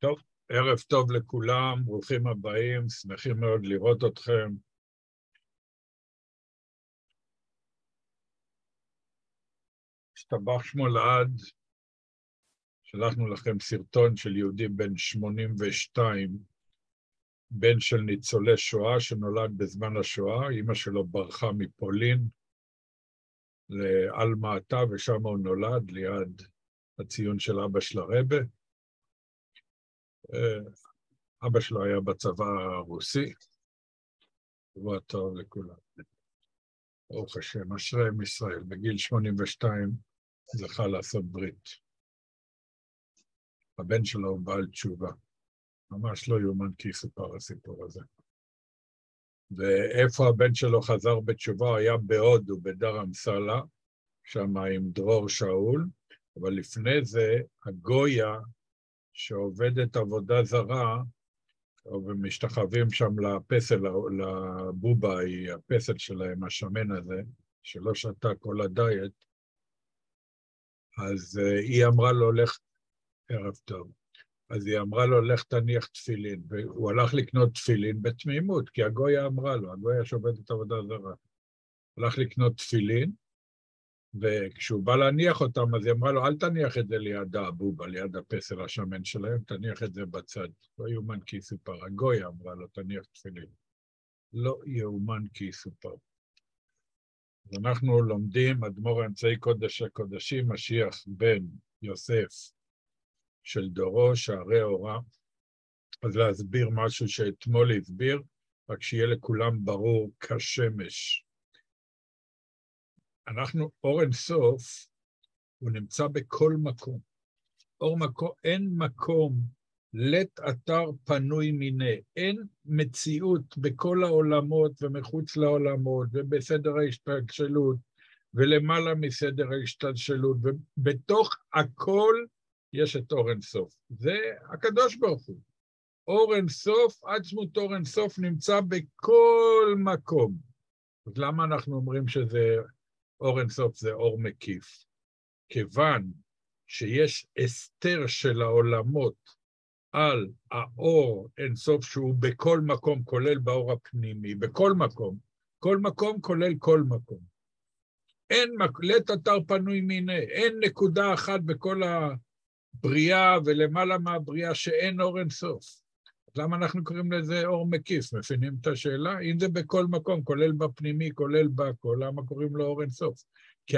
טוב, ערב טוב לכולם, ברוכים הבאים, שמחים מאוד לראות אתכם. השתבח שמו לעד, שלחנו לכם סרטון של יהודי בן 82, בן של ניצולי שואה שנולד בזמן השואה, אמא שלו ברחה מפולין לאלמאטה, ושם הוא נולד ליד הציון של אבא של הרבה. אבא שלו היה בצבא הרוסי. שבוע טוב לכולם. ברוך השם, אשרי עם ישראל, בגיל 82 זכה לעשות ברית. הבן שלו הוא בעל תשובה. ממש לא יאומן כי יסופר הסיפור הזה. ואיפה הבן שלו חזר בתשובה? היה בהודו, בדר אמסלה, שם עם דרור שאול, אבל לפני זה הגויה שעובדת עבודה זרה, ומשתחווים שם לפסל, לבובה, היא הפסל שלהם, השמן הזה, שלא שתה כל הדיאט, אז היא אמרה לו, לך, ערב טוב, אז היא אמרה לו, לך תניח תפילין, והוא הלך לקנות תפילין בתמימות, כי הגויה אמרה לו, הגויה שעובדת עבודה זרה, הלך לקנות תפילין, וכשהוא בא להניח אותם, אז היא אמרה לו, אל תניח את זה ליד הבובה, ליד הפסל השמן שלהם, תניח את זה בצד. לא יאומן כי יסופר. הגויה אמרה לו, תניח תפילין. לא יאומן כי יסופר. אז אנחנו לומדים, אדמו"ר אמצעי קודש הקודשים, משיח בן יוסף של דורו, שערי אורה. אז להסביר משהו שאתמול הסביר, רק שיהיה לכולם ברור כשמש. אור אין סוף, הוא נמצא בכל מקום. אין מקום, לית אתר פנוי מיני. אין מציאות בכל העולמות ומחוץ לעולמות, ובסדר ההשתלשלות, ולמעלה מסדר ההשתלשלות, ובתוך הכל יש את אור אין סוף. זה הקדוש ברוך הוא. אור אין סוף, עצמות אור אין סוף נמצא בכל מקום. אז למה אנחנו אומרים שזה אור אין סוף זה אור מקיף? כיוון שיש הסתר של העולמות על האור אין סוף שהוא בכל מקום, כולל באור הפנימי, בכל מקום. כל מקום כולל כל מקום. לית אתר פנוי מיני, אין נקודה אחת בכל הבריאה ולמעלה מהבריאה שאין אור אין סוף. למה אנחנו קוראים לזה אור מקיף? מבינים את השאלה? אם זה בכל מקום, כולל בפנימי, כולל בכל, למה קוראים לו אור אין סוף? כי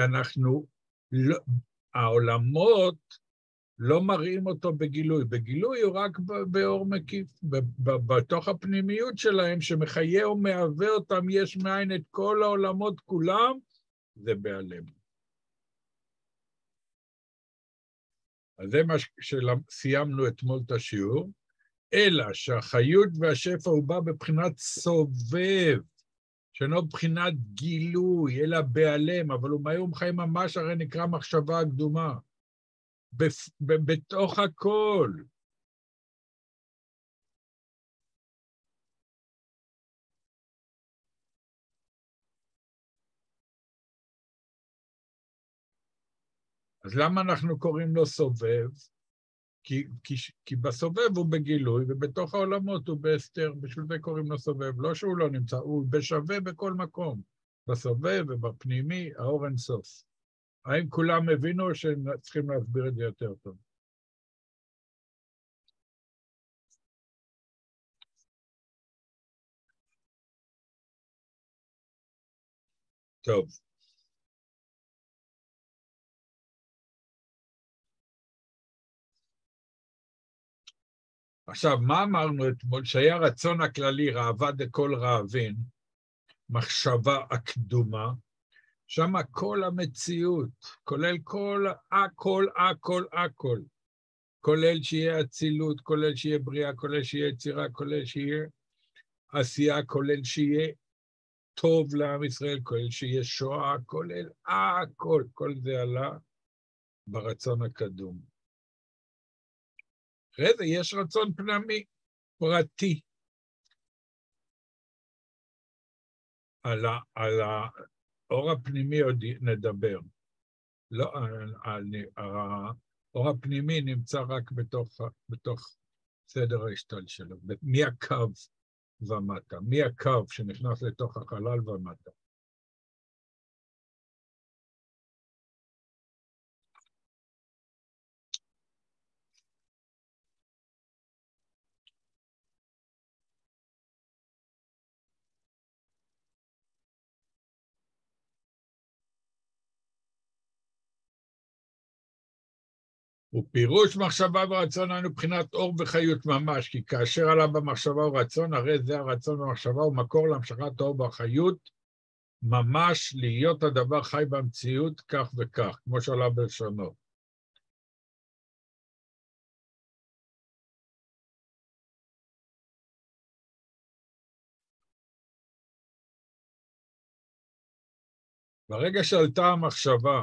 העולמות לא מראים אותו בגילוי. בגילוי הוא רק באור מקיף. בתוך הפנימיות שלהם, שמחיה ומהווה אותם, יש מאין את כל העולמות כולם, זה בהלם. אז זה מה שסיימנו אתמול את השיעור. אלא שהחיות והשפע הוא בא בבחינת סובב, שאינו בבחינת גילוי, אלא בהלם, אבל הוא מהיום חיים ממש הרי נקרא מחשבה הקדומה, בתוך הכל. אז למה אנחנו קוראים לו סובב? כי בסובב הוא בגילוי, ובתוך העולמות הוא בהסתר, בשביל זה קוראים לו סובב. לא שהוא לא נמצא, הוא בשווה בכל מקום. בסובב ובפנימי, האור אין סוף. האם כולם הבינו או שצריכים להסביר את זה יותר טוב? טוב. עכשיו, מה אמרנו אתמול? שהיה רצון הכללי, ראווה דכל ראווין, מחשבה הקדומה, שם כל המציאות, כולל הכל, כולל שיהיה אצילות, כולל שיהיה בריאה, כולל שיהיה יצירה, כולל שיהיה עשייה, כולל שיהיה טוב לעם ישראל, כולל שיהיה שואה, כולל הכל, כל זה עלה ברצון הקדום. אחרי זה יש רצון פנימי, פרטי. על האור הפנימי עוד נדבר. לא, האור הפנימי נמצא רק בתוך סדר ההשתלשלות, מהקו ומטה, מהקו שנכנס לתוך החלל ומטה. ופירוש מחשבה ורצון היינו בחינת אור וחיות ממש, כי כאשר עלה במחשבה ורצון, הרי זה הרצון במחשבה הוא מקור להמשכת האור והחיות, ממש להיות הדבר חי במציאות כך וכך, כמו שעלה בלשונו. ברגע שעלתה המחשבה,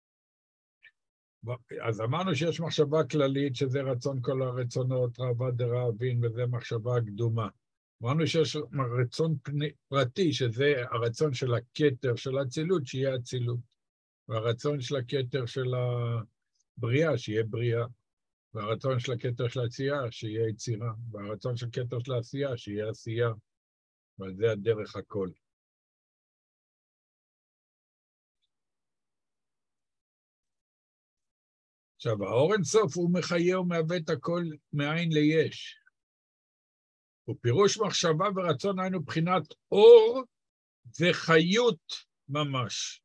אז אמרנו שיש מחשבה כללית, שזה רצון כל הרצונות, רעבה דרעבין, וזה מחשבה קדומה. אמרנו שיש רצון פרטי, שזה הרצון של הכתר, של האצילות, שיהיה אצילות. והרצון של הכתר של הבריאה, שיהיה בריאה. והרצון של הכתר של העשייה, שיהיה יצירה. והרצון של כתר של העשייה, שיהיה עשייה. ועל זה הדרך הכל. עכשיו, האור אינסוף הוא מחיה ומהווה את הכל מאין ליש. ופירוש מחשבה ורצון היינו בחינת אור וחיות ממש.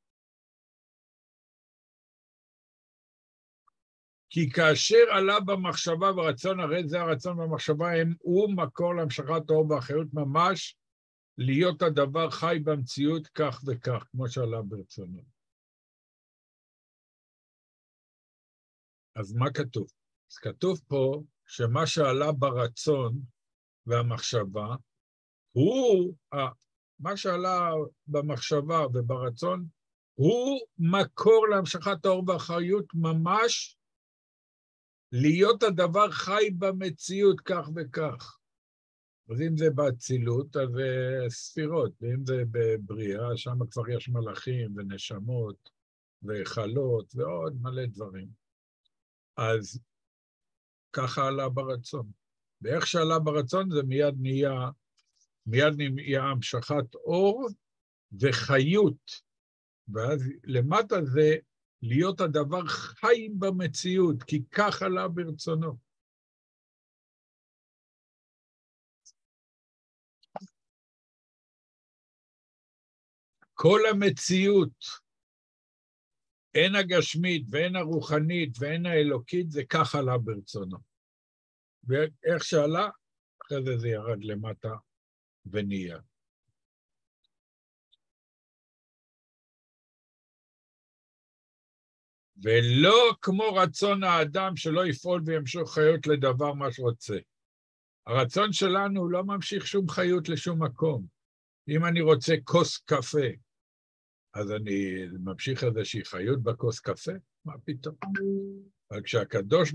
כי כאשר עלה במחשבה ורצון, הרי זה הרצון במחשבה, הוא מקור להמשכת האור והחיות ממש, להיות הדבר חי במציאות כך וכך, כמו שעלה ברצונו. אז מה כתוב? אז כתוב פה שמה שעלה ברצון והמחשבה, מה שעלה במחשבה וברצון, הוא מקור להמשכת האור והחיות ממש, להיות הדבר חי במציאות כך וכך. אז אם זה באצילות, אז זה ספירות, ואם זה בבריאה, שם כבר יש מלאכים ונשמות וחלות ועוד מלא דברים. אז ככה עלה ברצון. ואיך שעלה ברצון זה מיד נהיה המשכת אור וחיות. ואז למטה זה להיות הדבר חי במציאות, כי כך עלה ברצונו. כל המציאות, הן הגשמית והן הרוחנית והן האלוקית, זה כך עלה ברצונו. ואיך שעלה, אחרי זה ירד למטה ונהיה. ולא כמו רצון האדם שלא יפעול וימשוך חיות לדבר מה שרוצה. הרצון שלנו לא ממשיך שום חיות לשום מקום. אם אני רוצה כוס קפה, אז אני ממשיך איזושהי חיות בכוס קפה? מה פתאום? אבל כשהקדוש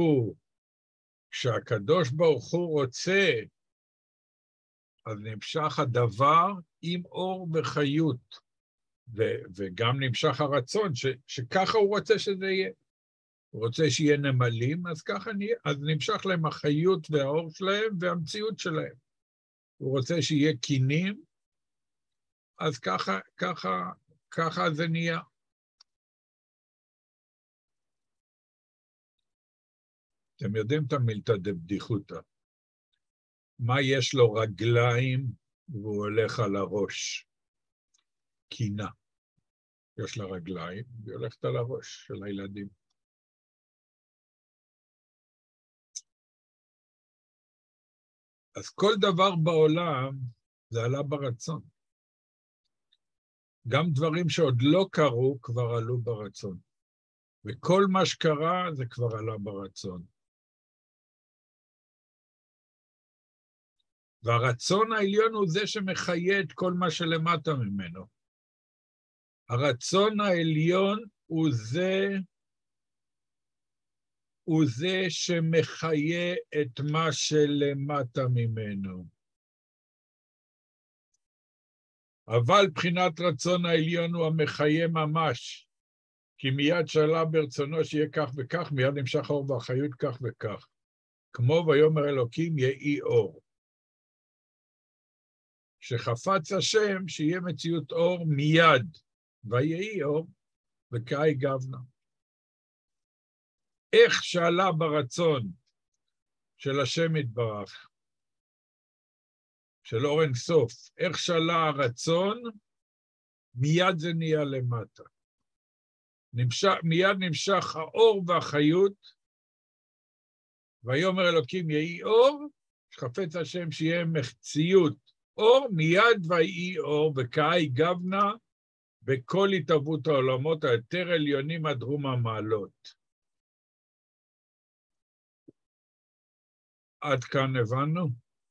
ברוך הוא רוצה, אז נמשך הדבר עם אור וחיות. וגם נמשך הרצון, שככה הוא רוצה שזה יהיה. הוא רוצה שיהיה נמלים, אז ככה נהיה, אז נמשך להם החיות והאור שלהם והמציאות שלהם. הוא רוצה שיהיה קינים, אז ככה זה נהיה. אתם יודעים את המילתא דבדיחותא. מה יש לו רגליים והוא הולך על הראש? קינה. יש לה רגליים, והיא הולכת על הראש של הילדים. אז כל דבר בעולם זה עלה ברצון. גם דברים שעוד לא קרו כבר עלו ברצון. וכל מה שקרה זה כבר עלה ברצון. והרצון העליון הוא זה שמחיה את כל מה שלמטה ממנו. הרצון העליון הוא זה שמחיה את מה שלמטה ממנו. אבל בחינת רצון העליון הוא המחיה ממש, כי מיד שעלה ברצונו שיהיה כך וכך, מיד נמשך האור והחיות כך וכך. כמו ויאמר אלוקים יהי אור. שחפץ השם שיהיה מציאות אור מיד, ויהי אור, וכאי גבנה. איך שעלה ברצון של השם יתברך, של אור אין סוף, איך שעלה הרצון, מיד זה נהיה למטה. מיד נמשך האור והחיות, ויאמר אלוקים יהי אור, שחפץ השם שיהיה מציאות אור, מיד ויהי אור, וכאי גבנה, בכל התהוות העולמות היותר עליונים עד רום המעלות. עד כאן הבנו?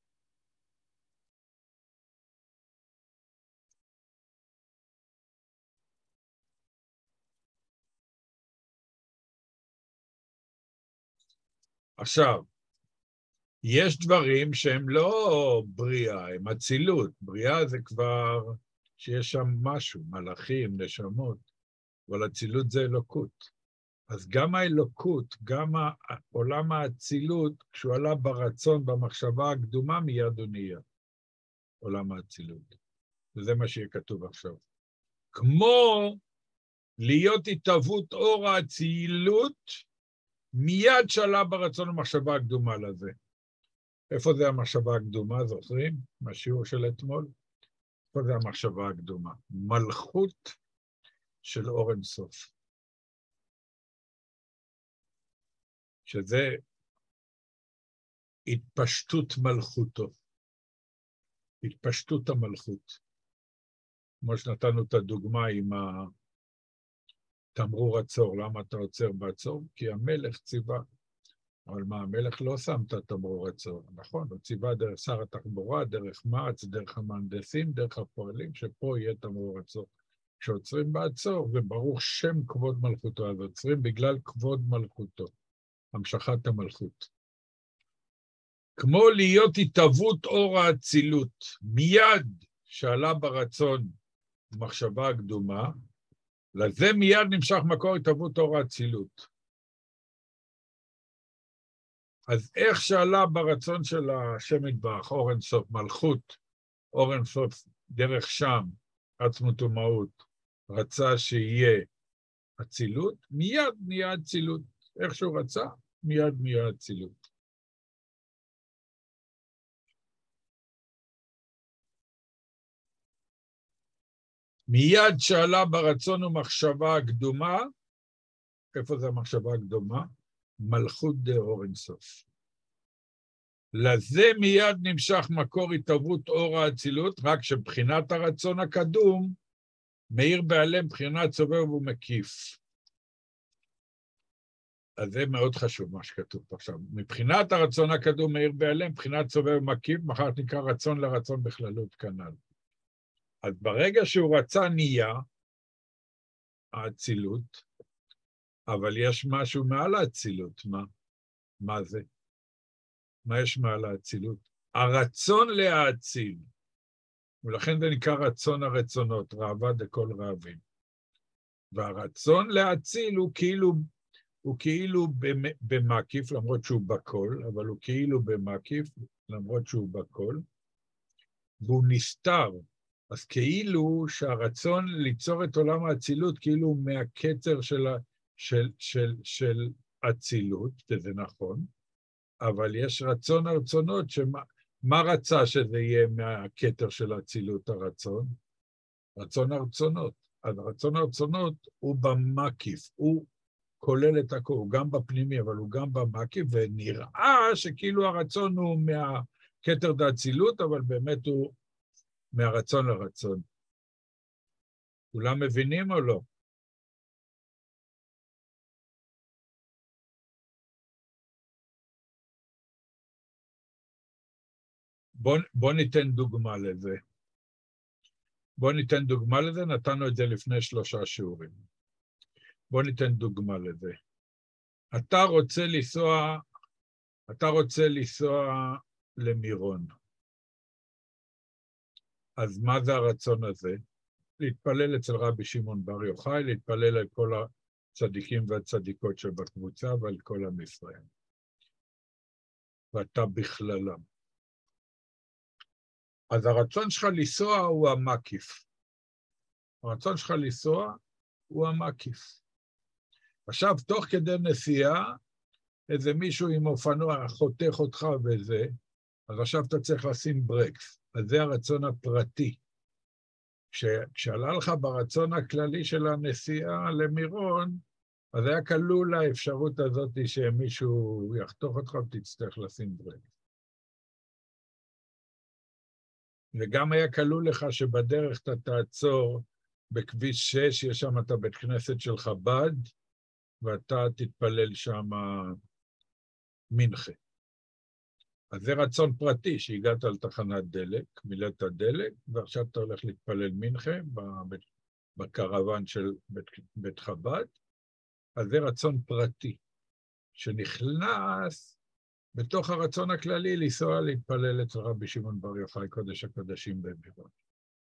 עכשיו, יש דברים שהם לא בריאה, הם אצילות. בריאה זה כבר שיש שם משהו, מלאכים, נשמות, אבל אצילות זה אלוקות. אז גם האלוקות, גם עולם האצילות, כשהוא עלה ברצון, במחשבה הקדומה, מיד הוא נהיה עולם האצילות. וזה מה שיהיה כתוב עכשיו. כמו להיות התהוות אור האצילות, מיד שעלה ברצון המחשבה הקדומה לזה. איפה זה המחשבה הקדומה, זוכרים? מהשיעור של אתמול? איפה זה המחשבה הקדומה? מלכות של אור אין סוף. שזה התפשטות מלכותו. התפשטות המלכות. כמו שנתנו את הדוגמה עם תמרור עצור. למה אתה עוצר בעצור? כי המלך ציווה. אבל מה, המלך לא שם את התמרור עצור. נכון, הוא ציווה דרך שר התחבורה, דרך מע"צ, דרך המהנדסים, דרך הפועלים, שפה יהיה תמרור עצור. כשעוצרים בעצור, וברוך שם כבוד מלכותו, אז עוצרים בגלל כבוד מלכותו. המשכת המלכות. כמו להיות התהוות אור האצילות, מיד שעלה ברצון מחשבה הקדומה, לזה מיד נמשך מקור התהוות אור האצילות. אז איך שעלה ברצון של השם יתברך, אור אין סוף, מלכות, אור אין סוף, דרך שם, עצמות ומהות, רצה שיהיה אצילות, מיד נהיה אצילות. איך שהוא רצה, מיד נהיה אצילות. מיד שעלה ברצון ומחשבה הקדומה, איפה זה המחשבה הקדומה? מלכות דאור אין סוף. לזה מיד נמשך מקור התהוות אור האצילות, רק שבחינת הרצון הקדום, מאיר בעלם בחינת סובב ומקיף. אז זה מאוד חשוב מה שכתוב פה עכשיו. מבחינת הרצון הקדום מאיר בעלם, בחינת סובב ומקיף, מחר נקרא רצון לרצון בכללות כנ"ל. אז ברגע שהוא רצה נהיה האצילות, אבל יש משהו מעל האצילות, מה זה? מה יש מעל האצילות? הרצון להאציל, ולכן זה נקרא רצון הרצונות, ראווה דכל ראווים. והרצון להאציל הוא כאילו במקיף, למרות שהוא בכל, אבל הוא כאילו במקיף, למרות שהוא בכל, והוא נסתר. אז כאילו שהרצון ליצור את עולם האצילות, כאילו מהקצר של אצילות, וזה נכון, אבל יש רצון הרצונות, מה רצה שזה יהיה מהקטר של אצילות הרצון? רצון הרצונות. אז רצון הרצונות הוא במקיף, הוא כולל את הכל, הוא גם בפנימי, אבל הוא גם במקיף, ונראה שכאילו הרצון הוא מהקטר דאצילות, אבל באמת הוא מהרצון לרצון. כולם מבינים או לא? בוא ניתן דוגמה לזה. נתנו את זה לפני 3 שיעורים. בוא ניתן דוגמה לזה. אתה רוצה לנסוע למירון. אז מה זה הרצון הזה? להתפלל אצל רבי שמעון בר יוחאי, להתפלל על כל הצדיקים והצדיקות שבקבוצה ועל כל עם ישראל. ואתה בכללם. אז הרצון שלך לנסוע הוא המקיף. הרצון שלך לנסוע הוא המקיף. עכשיו, תוך כדי נסיעה, איזה מישהו עם אופנוע חותך אותך וזה, אז עכשיו אתה צריך לשים ברקס. אז זה הרצון הפרטי. כשעלה לך ברצון הכללי של הנסיעה למירון, אז היה כלול האפשרות הזאת שמישהו יחתוך אותך ותצטרך לשים ברקס. וגם היה כלול לך שבדרך אתה תעצור בכביש 6, יש שם את הבית כנסת של חב"ד, ואתה תתפלל שם מנחה. אז זה רצון פרטי, שהגעת על תחנת דלק, מילאת דלק, ועכשיו אתה הולך להתפלל מנחה בקרוון של בית חב"ד, אז זה רצון פרטי, שנכנס בתוך הרצון הכללי לנסוע להתפלל אצל רבי שמעון בר יוחאי, קודש הקודשים במירון.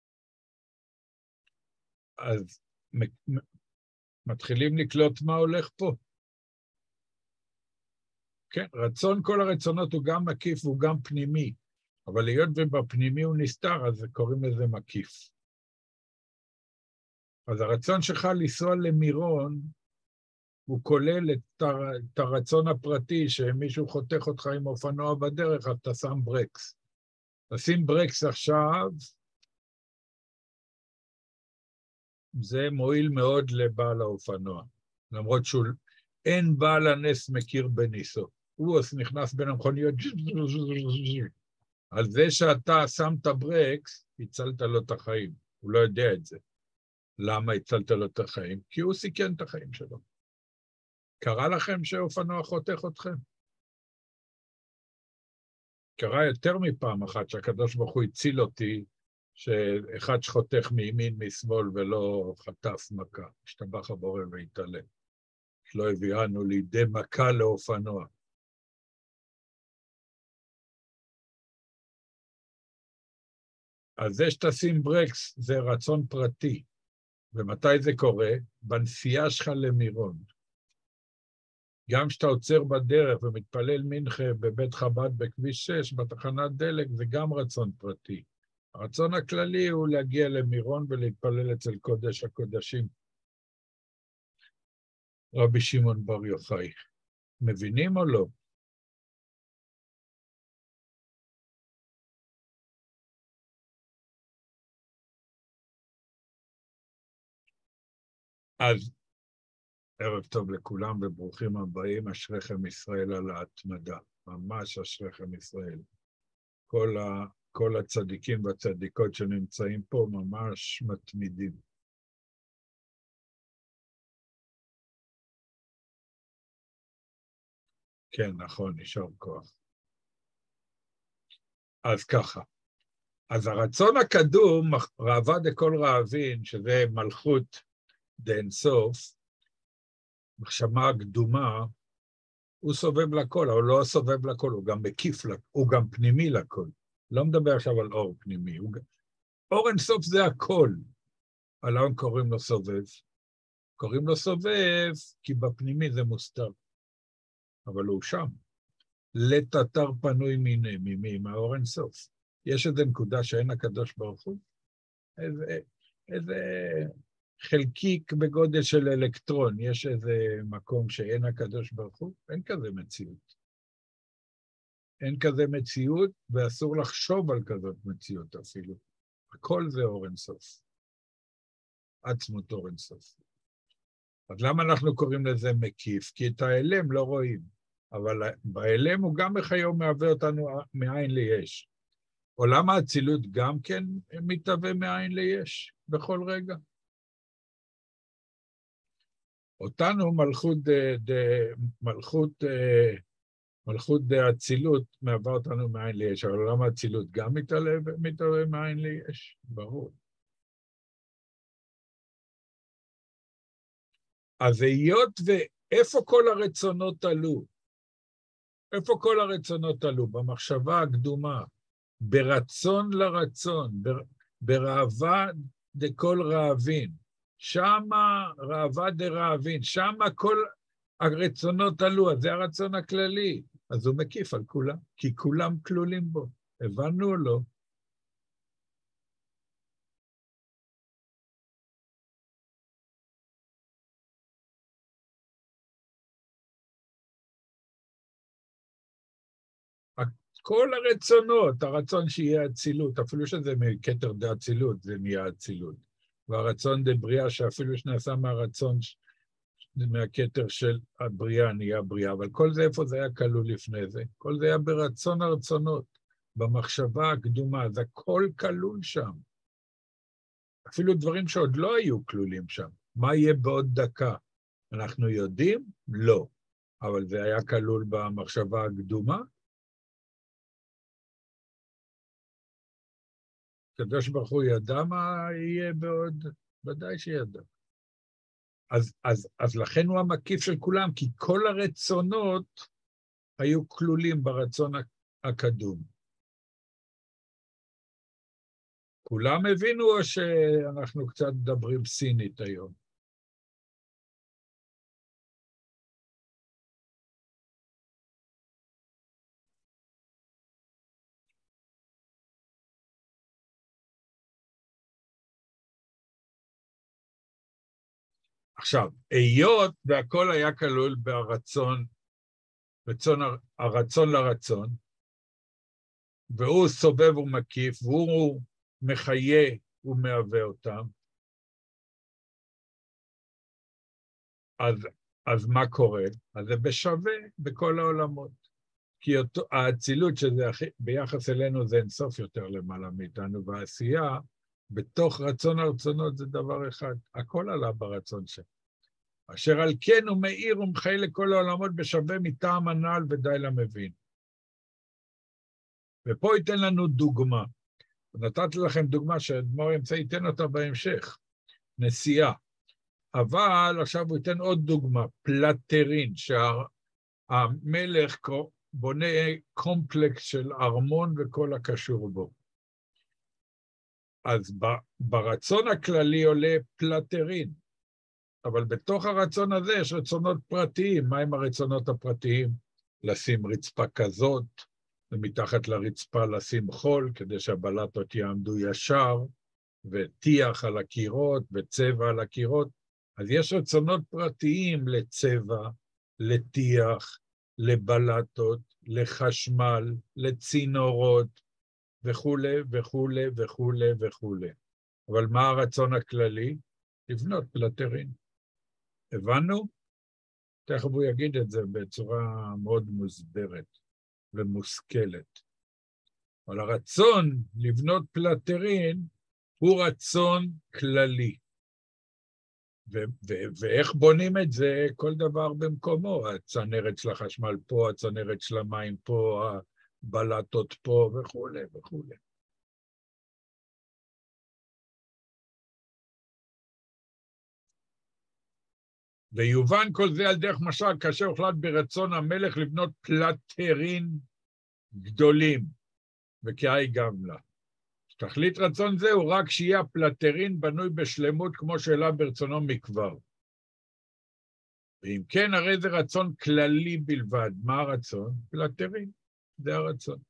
אז מתחילים לקלוט מה הולך פה. כן, רצון כל הרצונות הוא גם מקיף והוא גם פנימי, אבל היות ובפנימי הוא נסתר, אז קוראים לזה מקיף. אז הרצון שלך לנסוע למירון, הוא כולל את הרצון הפרטי, שמישהו חותך אותך עם אופנוע בדרך, אז אתה שם ברקס. תשים ברקס עכשיו, זה מועיל מאוד לבעל האופנוע, למרות שאין בעל הנס מכיר בניסו. הוא נכנס בין המכוניות, על זה שאתה שמת ברקס, הצלת לו את החיים. הוא לא יודע את זה. למה הצלת לו את החיים? כי הוא סיכן את החיים שלו. קרה לכם שאופנוע חותך אתכם? קרה יותר מפעם אחת שהקדוש ברוך הוא הציל אותי, שאחד שחותך מימין משמאל ולא חטף מכה, השתבח הבורא והתעלה. שלא הביאנו לידי מכה לאופנוע. אז זה שתשים ברקס זה רצון פרטי. ומתי זה קורה? בנסיעה שלך למירון. גם כשאתה עוצר בדרך ומתפלל מנחה בבית חב"ד בכביש 6, בתחנת דלק, זה גם רצון פרטי. הרצון הכללי הוא להגיע למירון ולהתפלל אצל קודש הקודשים. רבי שמעון בר יוחאי. מבינים או לא? אז ערב טוב לכולם וברוכים הבאים, אשריכם ישראל על ההתמדה. ממש אשריכם ישראל. כל הצדיקים והצדיקות שנמצאים פה ממש מתמידים. כן, נכון, נשאר כוח. אז ככה. אז הרצון הקדום, ראווה דכל ראבין, שזה מלכות דאינסוף, מחשבה קדומה, הוא סובב לכל, אבל לא סובב לכל, הוא גם מקיף לכל, הוא גם פנימי לכל. לא מדבר עכשיו על אור פנימי. אור אינסוף זה הכל. על למה קוראים לו סובב? קוראים לו סובב, כי בפנימי זה מוסתר. אבל הוא שם. לית אתר פנוי ממי, מהאור אינסוף. יש איזו נקודה שאין הקדוש ברוך הוא? איזה חלקיק בגודל של אלקטרון, יש איזה מקום שאין הקדוש ברוך הוא? אין כזה מציאות. אין כזה מציאות, ואסור לחשוב על כזאת מציאות אפילו. הכל זה אור אינסוף. עצמות אור אינסוף. אז למה אנחנו קוראים לזה מקיף? כי את האלם לא רואים. אבל באלם הוא גם בחיום מהווה אותנו מאין ליש. עולם האצילות גם כן מתהווה מאין ליש בכל רגע. אותנו מלכות האצילות מהווה אותנו מאין ליש, אבל עולם האצילות גם מתהווה מאין ליש, ברור. אז היות ואיפה כל הרצונות עלו? איפה כל הרצונות עלו? במחשבה הקדומה, ברצון לרצון, ברעבה דכל רעבין. שמה רעבה דרעבין, שמה כל הרצונות עלו, אז זה הרצון הכללי. אז הוא מקיף על כולם, כי כולם כלולים בו. הבנו או לא? כל הרצונות, הרצון שיהיה אצילות, אפילו שזה מכתר דאצילות, זה נהיה אצילות. והרצון דבריאה, שאפילו שנעשה מהרצון, מהכתר של הבריאה, נהיה בריאה. אבל כל זה, איפה זה היה כלול לפני זה? כל זה היה ברצון הרצונות, במחשבה הקדומה, זה הכל כלול שם. אפילו דברים שעוד לא היו כלולים שם. מה יהיה בעוד דקה? אנחנו יודעים? לא. אבל זה היה כלול במחשבה הקדומה? הקדוש ברוך הוא ידע מה יהיה בעוד, ודאי שידע. אז לכן הוא המקיף של כולם, כי כל הרצונות היו כלולים ברצון הקדום. כולם הבינו או שאנחנו קצת מדברים סינית היום? עכשיו, היות והכל היה כלול ברצון, הרצון לרצון, והוא סובב ומקיף, והוא מחיה ומהווה אותם, אז מה קורה? אז זה בשווה בכל העולמות. כי האצילות שזה ביחס אלינו זה אינסוף יותר למעלה מאיתנו, והעשייה בתוך רצון הרצונות זה דבר אחד, הכל עלה ברצון שם. אשר על כן הוא מאיר ומחיה לכל העולמות בשווה מטעם הנעל ודי למבין. ופה ייתן לנו דוגמה. נתתי לכם דוגמה שהאדמו"ר אמצעי ייתן אותה בהמשך, נסיעה. אבל עכשיו הוא ייתן עוד דוגמה, פלטרין, שהמלך בונה קומפלקס של ארמון וכל הקשור בו. אז ברצון הכללי עולה פלטרין, אבל בתוך הרצון הזה יש רצונות פרטיים. מה עם הרצונות הפרטיים? לשים רצפה כזאת, ומתחת לרצפה לשים חול, כדי שהבלטות יעמדו ישר, וטיח על הקירות, וצבע על הקירות. אז יש רצונות פרטיים לצבע, לטיח, לבלטות, לחשמל, לצינורות, וכו' וכו' וכו' וכו'. אבל מה הרצון הכללי? לבנות פלטרין. הבנו? תכף הוא יגיד את זה בצורה מאוד מוסברת ומושכלת. אבל הרצון לבנות פלטרין הוא רצון כללי. ואיך בונים את זה? כל דבר במקומו. הצנרת של החשמל פה, הצנרת של המים פה, הבלטות פה וכו' וכו'. ויובן כל זה על דרך משל, כאשר הוחלט ברצון המלך לבנות פלטרין גדולים, וכאי גמלה. תכלית רצון זה הוא רק שיהיה הפלטרין בנוי בשלמות כמו שאלה ברצונו מכבר. ואם כן, הרי זה רצון כללי בלבד. מה הרצון? פלטרין, זה הרצון.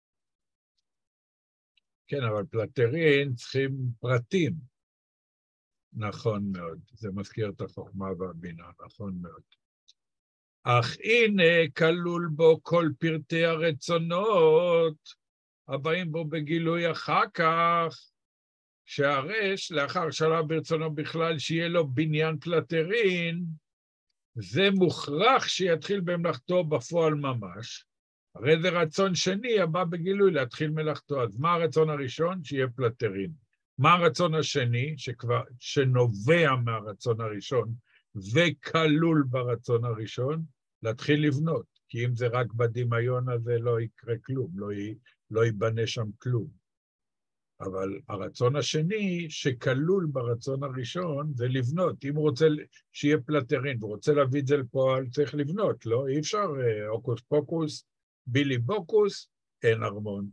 כן, אבל פלטרין צריכים פרטים. נכון מאוד, זה מזכיר את החוכמה והבינה, נכון מאוד. אך הנה כלול בו כל פרטי הרצונות, הבאים בו בגילוי אחר כך, שהרש, לאחר שלב ברצונו בכלל, שיהיה לו בניין פלטרין, זה מוכרח שיתחיל במלאכתו בפועל ממש. הרי זה רצון שני הבא בגילוי להתחיל מלאכתו. אז מה הרצון הראשון? שיהיה פלטרין. מה הרצון השני, שנובע מהרצון הראשון, וכלול ברצון הראשון? להתחיל לבנות. כי אם זה רק בדמיון הזה לא יקרה כלום, לא ייבנה שם כלום. אבל הרצון השני, שכלול ברצון הראשון, זה לבנות. אם הוא רוצה שיהיה פלטרין, והוא רוצה להביא את זה לפועל, צריך לבנות, לא? אי אפשר הוקוס פוקוס, בילי בוקוס, אין ארמון.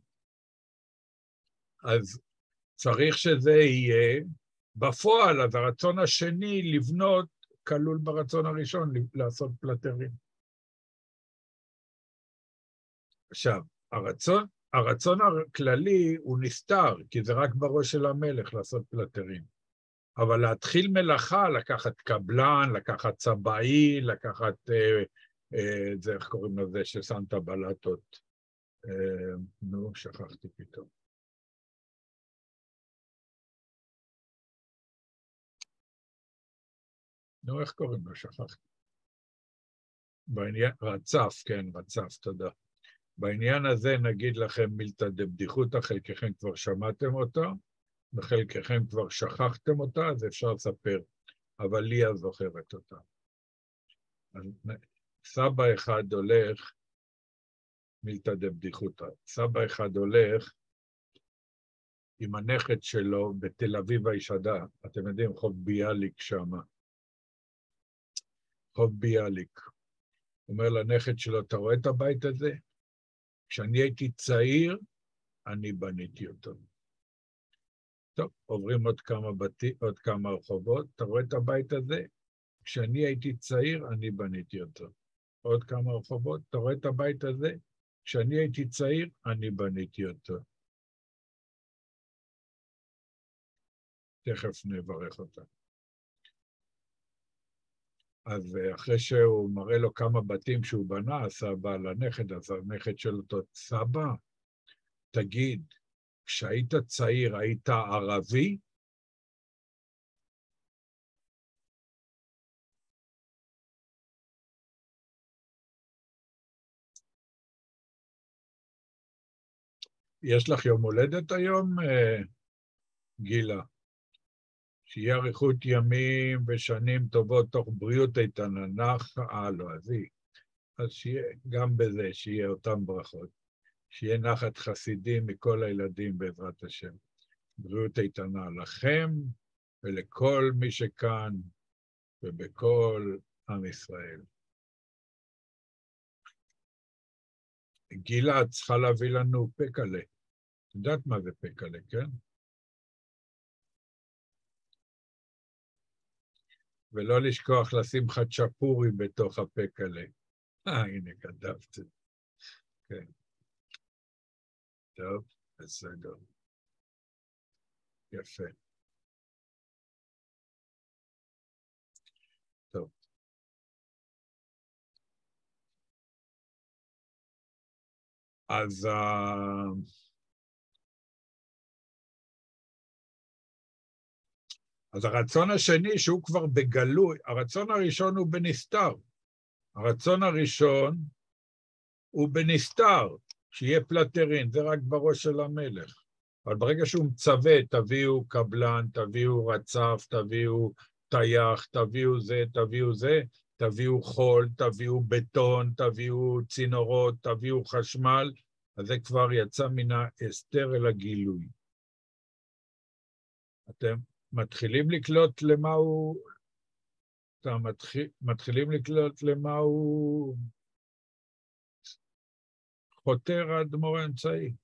אז צריך שזה יהיה בפועל, אז הרצון השני לבנות כלול ברצון הראשון, לעשות פלטרין. עכשיו, הרצון הכללי הוא נסתר, כי זה רק בראש של המלך לעשות פלטרין. אבל להתחיל מלאכה, לקחת קבלן, לקחת צבעי, לקחת, זה איך קוראים לזה ששמת בלטות. נו, שכחתי פתאום. נו, איך קוראים לו? שכחתי. רצף, כן, רצף, תודה. בעניין הזה נגיד לכם מילתא דבדיחותא, חלקכם כבר שמעתם אותה, וחלקכם כבר שכחתם אותה, אז אפשר לספר, אבל ליה זוכרת אותה. סבא אחד הולך, מילתא דבדיחותא, סבא אחד הולך עם הנכד שלו בתל אביב הישנה, אתם יודעים, חוב ביאליק שמה. חוב ביאליק. אומר לנכד שלו, אתה רואה את הבית הזה? כשאני הייתי צעיר, אני בניתי אותו. טוב, עוברים עוד כמה רחובות, אתה רואה את הבית הזה? כשאני הייתי צעיר, אני בניתי אותו. עוד כמה רחובות, אתה רואה את הבית הזה? כשאני הייתי צעיר, אני בניתי אותו. תכף נברך אותה. אז אחרי שהוא מראה לו כמה בתים שהוא בנה, סבא לנכד, אז הנכד של אותו, סבא, תגיד, כשהיית צעיר, היית ערבי? יש לך יום הולדת היום, גילה? שיהיה אריכות ימים ושנים טובות תוך בריאות איתנה, לא, אז היא. אז שיהיה גם בזה, שיהיה אותם ברכות. שיהיה נחת חסידים מכל הילדים בעזרת השם. בריאות איתנה לכם ולכל מי שכאן ובכל עם ישראל. גילה, את צריכה להביא לנו פקלה. את יודעת מה זה פקלה, כן? ולא לשכוח לשים חצ'פורי בתוך הפקלה. הנה, כתבת. כן. טוב, בסדר. יפה. טוב. אז הרצון השני שהוא כבר בגלוי, הרצון הראשון הוא בנסתר. הרצון הראשון הוא בנסתר, שיהיה פלטרין, זה רק בראש של המלך. אבל ברגע שהוא מצווה, תביאו קבלן, תביאו רצף, תביאו טייח, תביאו זה, תביאו זה, תביאו חול, תביאו בטון, תביאו צינורות, תביאו חשמל, אז זה כבר יצא מן ההסתר אל הגילוי. אתם מתחילים לקלוט למה הוא... מתחילים לקלוט למה הוא חותר האדמו"ר האמצעי.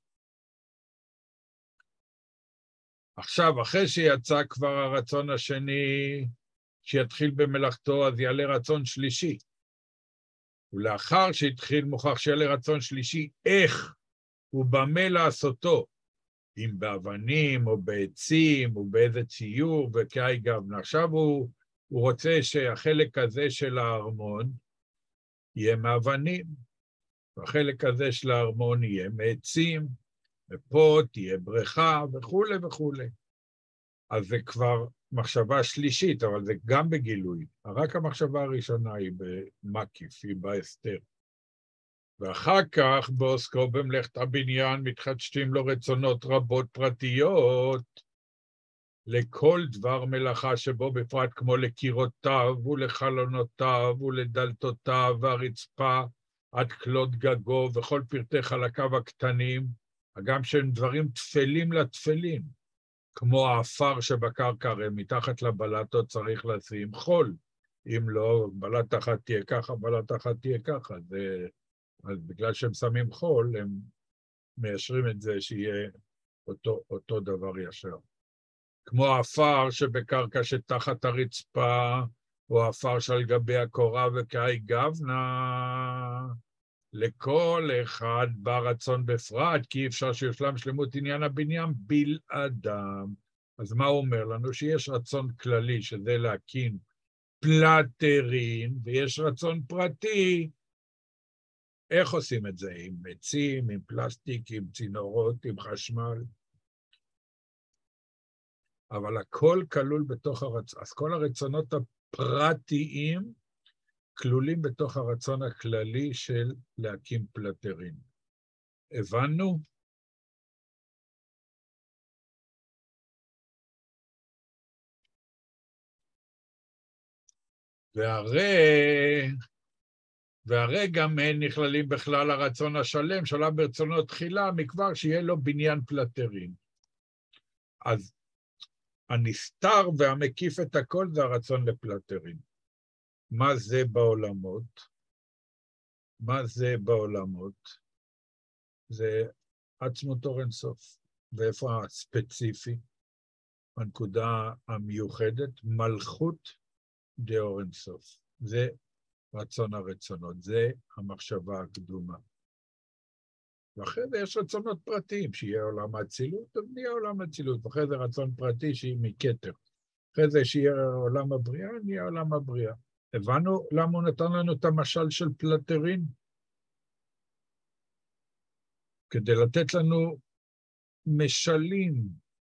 עכשיו, אחרי שיצא כבר הרצון השני, שיתחיל במלאכתו, אז יעלה רצון שלישי. ולאחר שהתחיל מוכח שיעלה רצון שלישי, איך ובמה לעשותו, אם באבנים או בעצים או באיזה ציור וכאי גבנה. עכשיו הוא רוצה שהחלק הזה של הארמון יהיה מאבנים, והחלק הזה של הארמון יהיה מעצים, ופה תהיה בריכה וכו' וכו'. אז זה כבר מחשבה שלישית, אבל זה גם בגילוי. רק המחשבה הראשונה היא במקיף, היא בהסתר. ואחר כך בעוסקו במלאכת הבניין מתחדשים לו רצונות רבות פרטיות, לכל דבר מלאכה שבו בפרט כמו לקירותיו ולחלונותיו ולדלתותיו והרצפה עד כלות גגו וכל פרטי חלקיו הקטנים, גם שהם דברים תפלים לתפלים, כמו האפר שבקרקע, הרי מתחת לבלטות צריך לשים חול, אם לא, בלט אחת תהיה ככה, בלט אחת תהיה ככה, אז בגלל שהם שמים חול, הם מיישרים את זה שיהיה אותו דבר ישר. כמו האפר שבקרקע שתחת הרצפה, או האפר שעל גבי הקורה וכאי גבנה, לכל אחד ברצון בפרט, כי אי אפשר שיושלם שלמות עניין הבניין בלעדם. אז מה הוא אומר לנו? שיש רצון כללי, שזה להקים פלטרין, ויש רצון פרטי. איך עושים את זה? עם עצים, עם פלסטיק, עם צינורות, עם חשמל. אבל הכל כלול בתוך הרצון. אז כל הרצונות הפרטיים כלולים בתוך הרצון הכללי של להקים פלטרין. הבנו? והרי גם הם נכללים בכלל הרצון השלם, שלם ברצונו תחילה, מכבר שיהיה לו בניין פלטרין. אז הנסתר והמקיף את הכל זה הרצון לפלטרין. מה זה בעולמות? מה זה בעולמות? זה עצמות אור אין סוף. ואיפה הספציפי? הנקודה המיוחדת, מלכות דאור אין סוף. זה רצון הרצונות, זה המחשבה הקדומה. ואחרי זה יש רצונות פרטיים, שיהיה עולם האצילות, אז נהיה עולם האצילות, ואחרי זה רצון פרטי שהיא מכתר. אחרי זה שיהיה עולם הבריאה, נהיה עולם הבריאה. הבנו למה הוא נתן לנו את המשל של פלטרין? כדי לתת לנו משלים.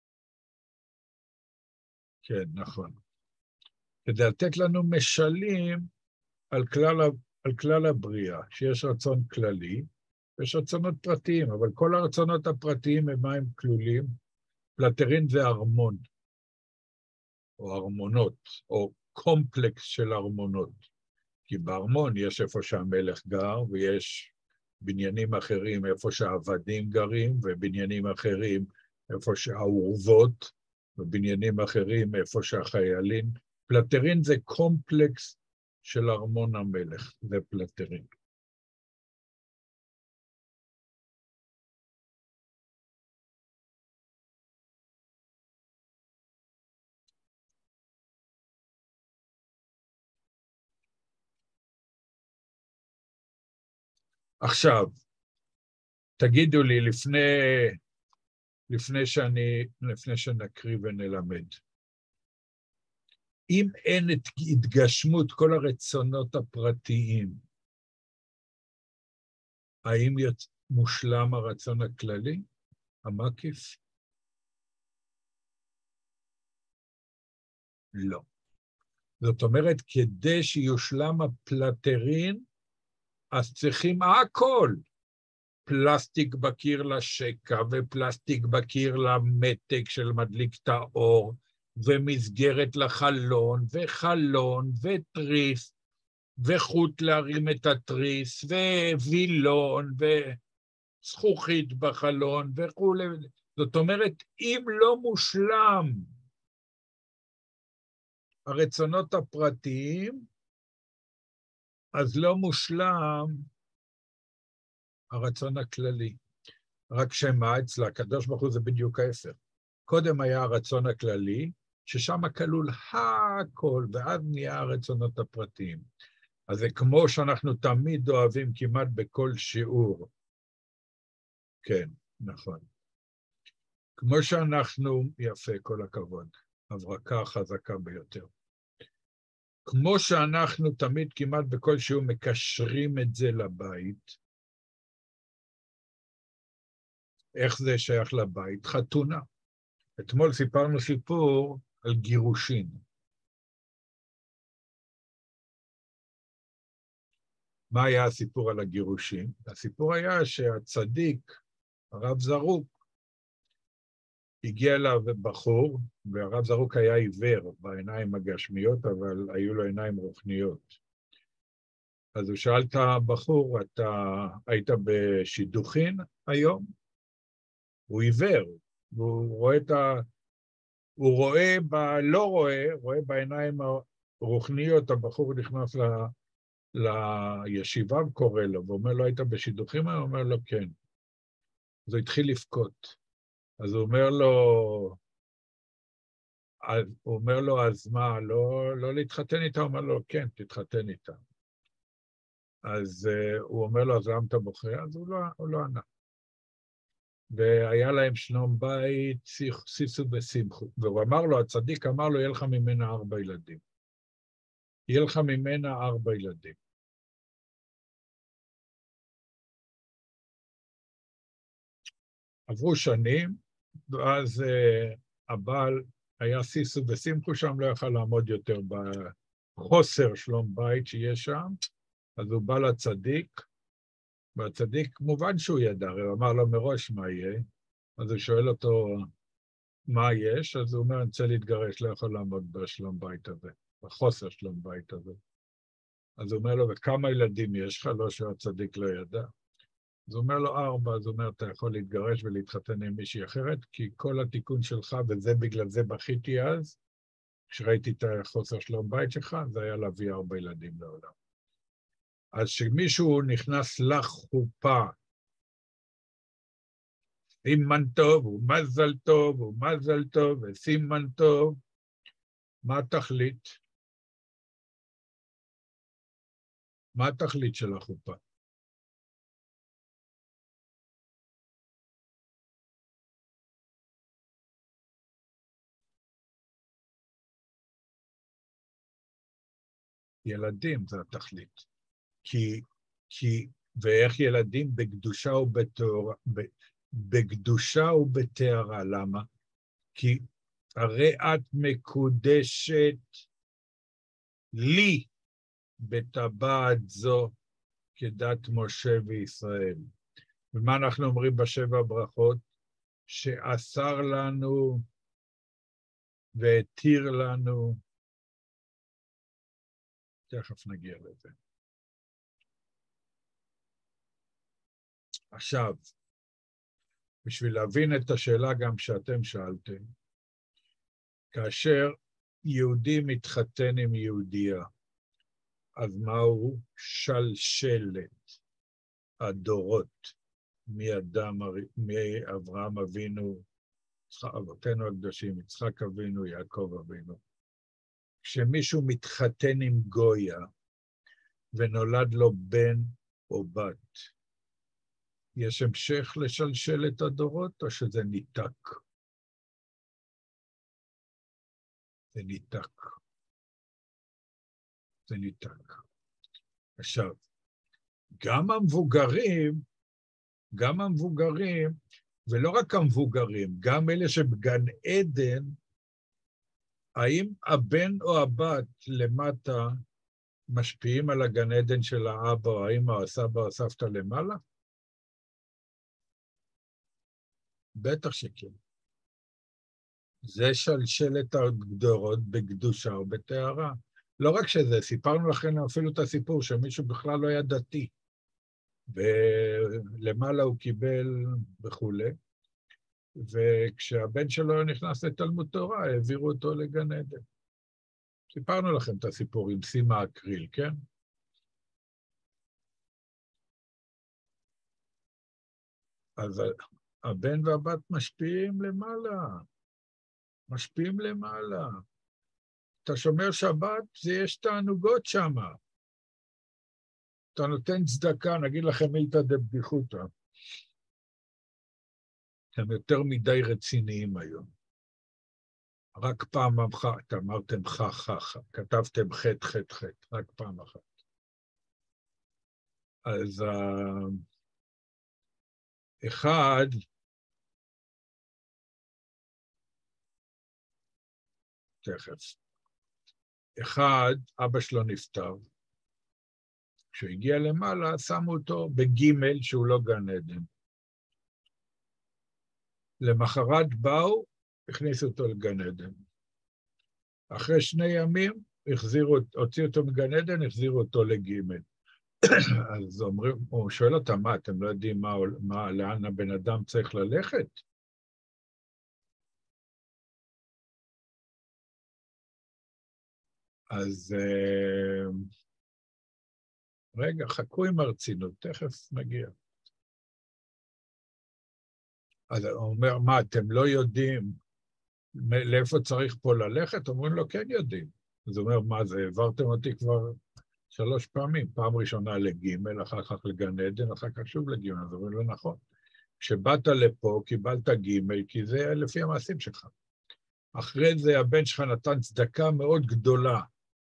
כן, נכון. כדי לתת לנו משלים על כלל הבריאה, שיש רצון כללי, ויש רצונות פרטיים, אבל כל הרצונות הפרטיים הם מה הם כלולים? פלטרין זה ארמון, או ארמונות, או קומפלקס של ארמונות. כי בארמון יש איפה שהמלך גר, ויש בניינים אחרים איפה שהעבדים גרים, ובניינים אחרים איפה שהאורוות, ובניינים אחרים איפה שהחיילים. פלטרין זה קומפלקס של ארמון המלך, זה פלטרין. עכשיו, תגידו לי, לפני שנקריא ונלמד, אם אין את התגשמות כל הרצונות הפרטיים, האם מושלם הרצון הכללי, המקיף? לא. זאת אומרת, כדי שיושלם הפלטרין, אז צריכים הכל. פלסטיק בקיר לשקע, ופלסטיק בקיר למתק של מדליק את האור, ומסגרת לחלון, וחלון, וטריס, וחוט להרים את הטריס, ווילון, וזכוכית בחלון, וכו'. זאת אומרת, אם לא מושלם הרצונות הפרטיים, אז לא מושלם הרצון הכללי. רק שמה אצלה, הקדוש ברוך הוא זה בדיוק ההפך. קודם היה הרצון הכללי, ששם כלול הכל, ואז נהיה הרצונות הפרטיים. אז זה כמו שאנחנו תמיד אוהבים כמעט בכל שיעור. כן, נכון. כמו שאנחנו, יפה, כל הכבוד, הברקה חזקה ביותר. כמו שאנחנו תמיד כמעט בכל שיעור מקשרים את זה לבית, איך זה שייך לבית? חתונה. אתמול סיפרנו סיפור על גירושין. מה היה הסיפור על הגירושין? הסיפור היה שהצדיק, הרב זרוק, הגיע אליו בחור, והרב זרוק היה עיוור בעיניים הגשמיות, אבל היו לו עיניים רוחניות. אז הוא שאל את הבחור, אתה היית בשידוכין היום? הוא עיוור, והוא רואה רואה בעיניים הרוחניות, הבחור נכנס לישיבה וקורא לו, ואומר לו, היית בשידוכים? הוא אומר לו, כן. אז הוא התחיל לבכות. אז הוא אומר לו, אז מה, לא להתחתן איתה? הוא אומר לו, כן, תתחתן איתה. אז הוא אומר לו, אז למה אתה בוכה? אז הוא לא ענה. והיה להם שלום בית, שישו ושמחו. והוא אמר לו, הצדיק אמר לו, יהיה לך ממנה 4 ילדים. יהיה לך ממנה 4 ילדים. עברו שנים, ואז הבעל היה שישו ושמחו שם, לא יכל לעמוד יותר בחוסר שלום בית שיש שם, אז הוא בא לצדיק, והצדיק, מובן שהוא ידע, הוא אמר לו מראש מה יהיה, אז הוא שואל אותו, מה יש? אז הוא אומר, אני רוצה להתגרש, לא יכול לעמוד בשלום בית הזה, בחוסר שלום בית הזה. אז הוא אומר לו, וכמה ילדים יש לך? לא שהצדיק לא ידע. אז הוא אומר לו 4, אז הוא אומר, אתה יכול להתגרש ולהתחתן עם מישהי אחרת, כי כל התיקון שלך, וזה בגלל זה בכיתי אז, כשראיתי את החוסר שלום בית שלך, זה היה להביא 4 ילדים לעולם. אז כשמישהו נכנס לחופה, סימן טוב, ומזל טוב, ומזל טוב, וסימן טוב, מה התכלית? מה התכלית של החופה? ילדים זה התכלית. ואיך ילדים בקדושה ובתארה, למה? כי הרי את מקודשת לי בטבעת זו כדת משה וישראל. ומה אנחנו אומרים ב7 ברכות? שאסר לנו והתיר לנו, תכף נגיע לזה. עכשיו, בשביל להבין את השאלה גם שאתם שאלתם, כאשר יהודי מתחתן עם יהודייה, אז מהו שלשלת הדורות מאברהם אבינו, אבותינו הקדושים, יצחק אבינו, יעקב אבינו. כשמישהו מתחתן עם גויה ונולד לו בן או בת, יש המשך לשלשלת הדורות או שזה ניתק? זה ניתק. זה ניתק. עכשיו, גם המבוגרים, ולא רק המבוגרים, גם אלה שבגן עדן, האם הבן או הבת למטה משפיעים על הגן עדן של האבא או האמא או הסבא או הסבתא למעלה? בטח שכן. זה שלשלת הדורות בקדושה או בתארה. לא רק שזה, סיפרנו לכם אפילו את הסיפור שמישהו בכלל לא היה דתי, ולמעלה הוא קיבל וכולי, וכשהבן שלו נכנס לתלמוד תורה, העבירו אותו לגן עדן. סיפרנו לכם את הסיפור עם סימה אקריל, כן? אז הבן והבת משפיעים למעלה. אתה שומר שבת, יש תענוגות שם. אתה נותן צדקה, נגיד לכם מילתא דבדיחותא. אתם יותר מדי רציניים היום. רק פעם אחת אמרתם ח, כתבתם ח', רק פעם אחת. אז אחד, תכף, אבא שלו נפטר. כשהוא הגיע למעלה, שמו אותו בגימל שהוא לא גן עדן. למחרת באו, הכניסו אותו לגן עדן. אחרי 2 ימים, הוציאו אותו מגן עדן, החזירו אותו לגימל. אז הוא שואל אותם, מה, אתם לא יודעים לאן הבן אדם צריך ללכת? אז רגע, חכו עם הרצינות, תכף נגיע. אז הוא אומר, מה, אתם לא יודעים לאיפה צריך פה ללכת? אומרים לו, כן יודעים. אז הוא אומר, מה זה, העברתם אותי כבר 3 פעמים, פעם ראשונה לג', אחר כך לגן עדן, אחר כך שוב לג', אז אומרים לו נכון. כשבאת לפה, קיבלת ג', כי זה לפי המעשים שלך. אחרי זה הבן שלך נתן צדקה מאוד גדולה,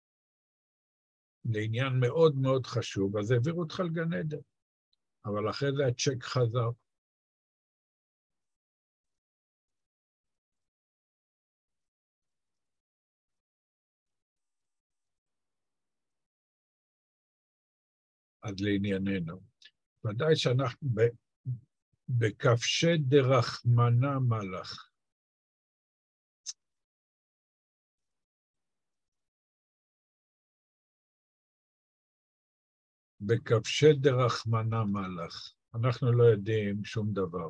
לעניין מאוד מאוד חשוב, אז העבירו אותך לגן עדן. אבל אחרי זה הצ'ק חזר. אז לענייננו. ודאי שאנחנו בכבשי דרחמנא מלך. בכבשי דרחמנא מלך. אנחנו לא יודעים שום דבר.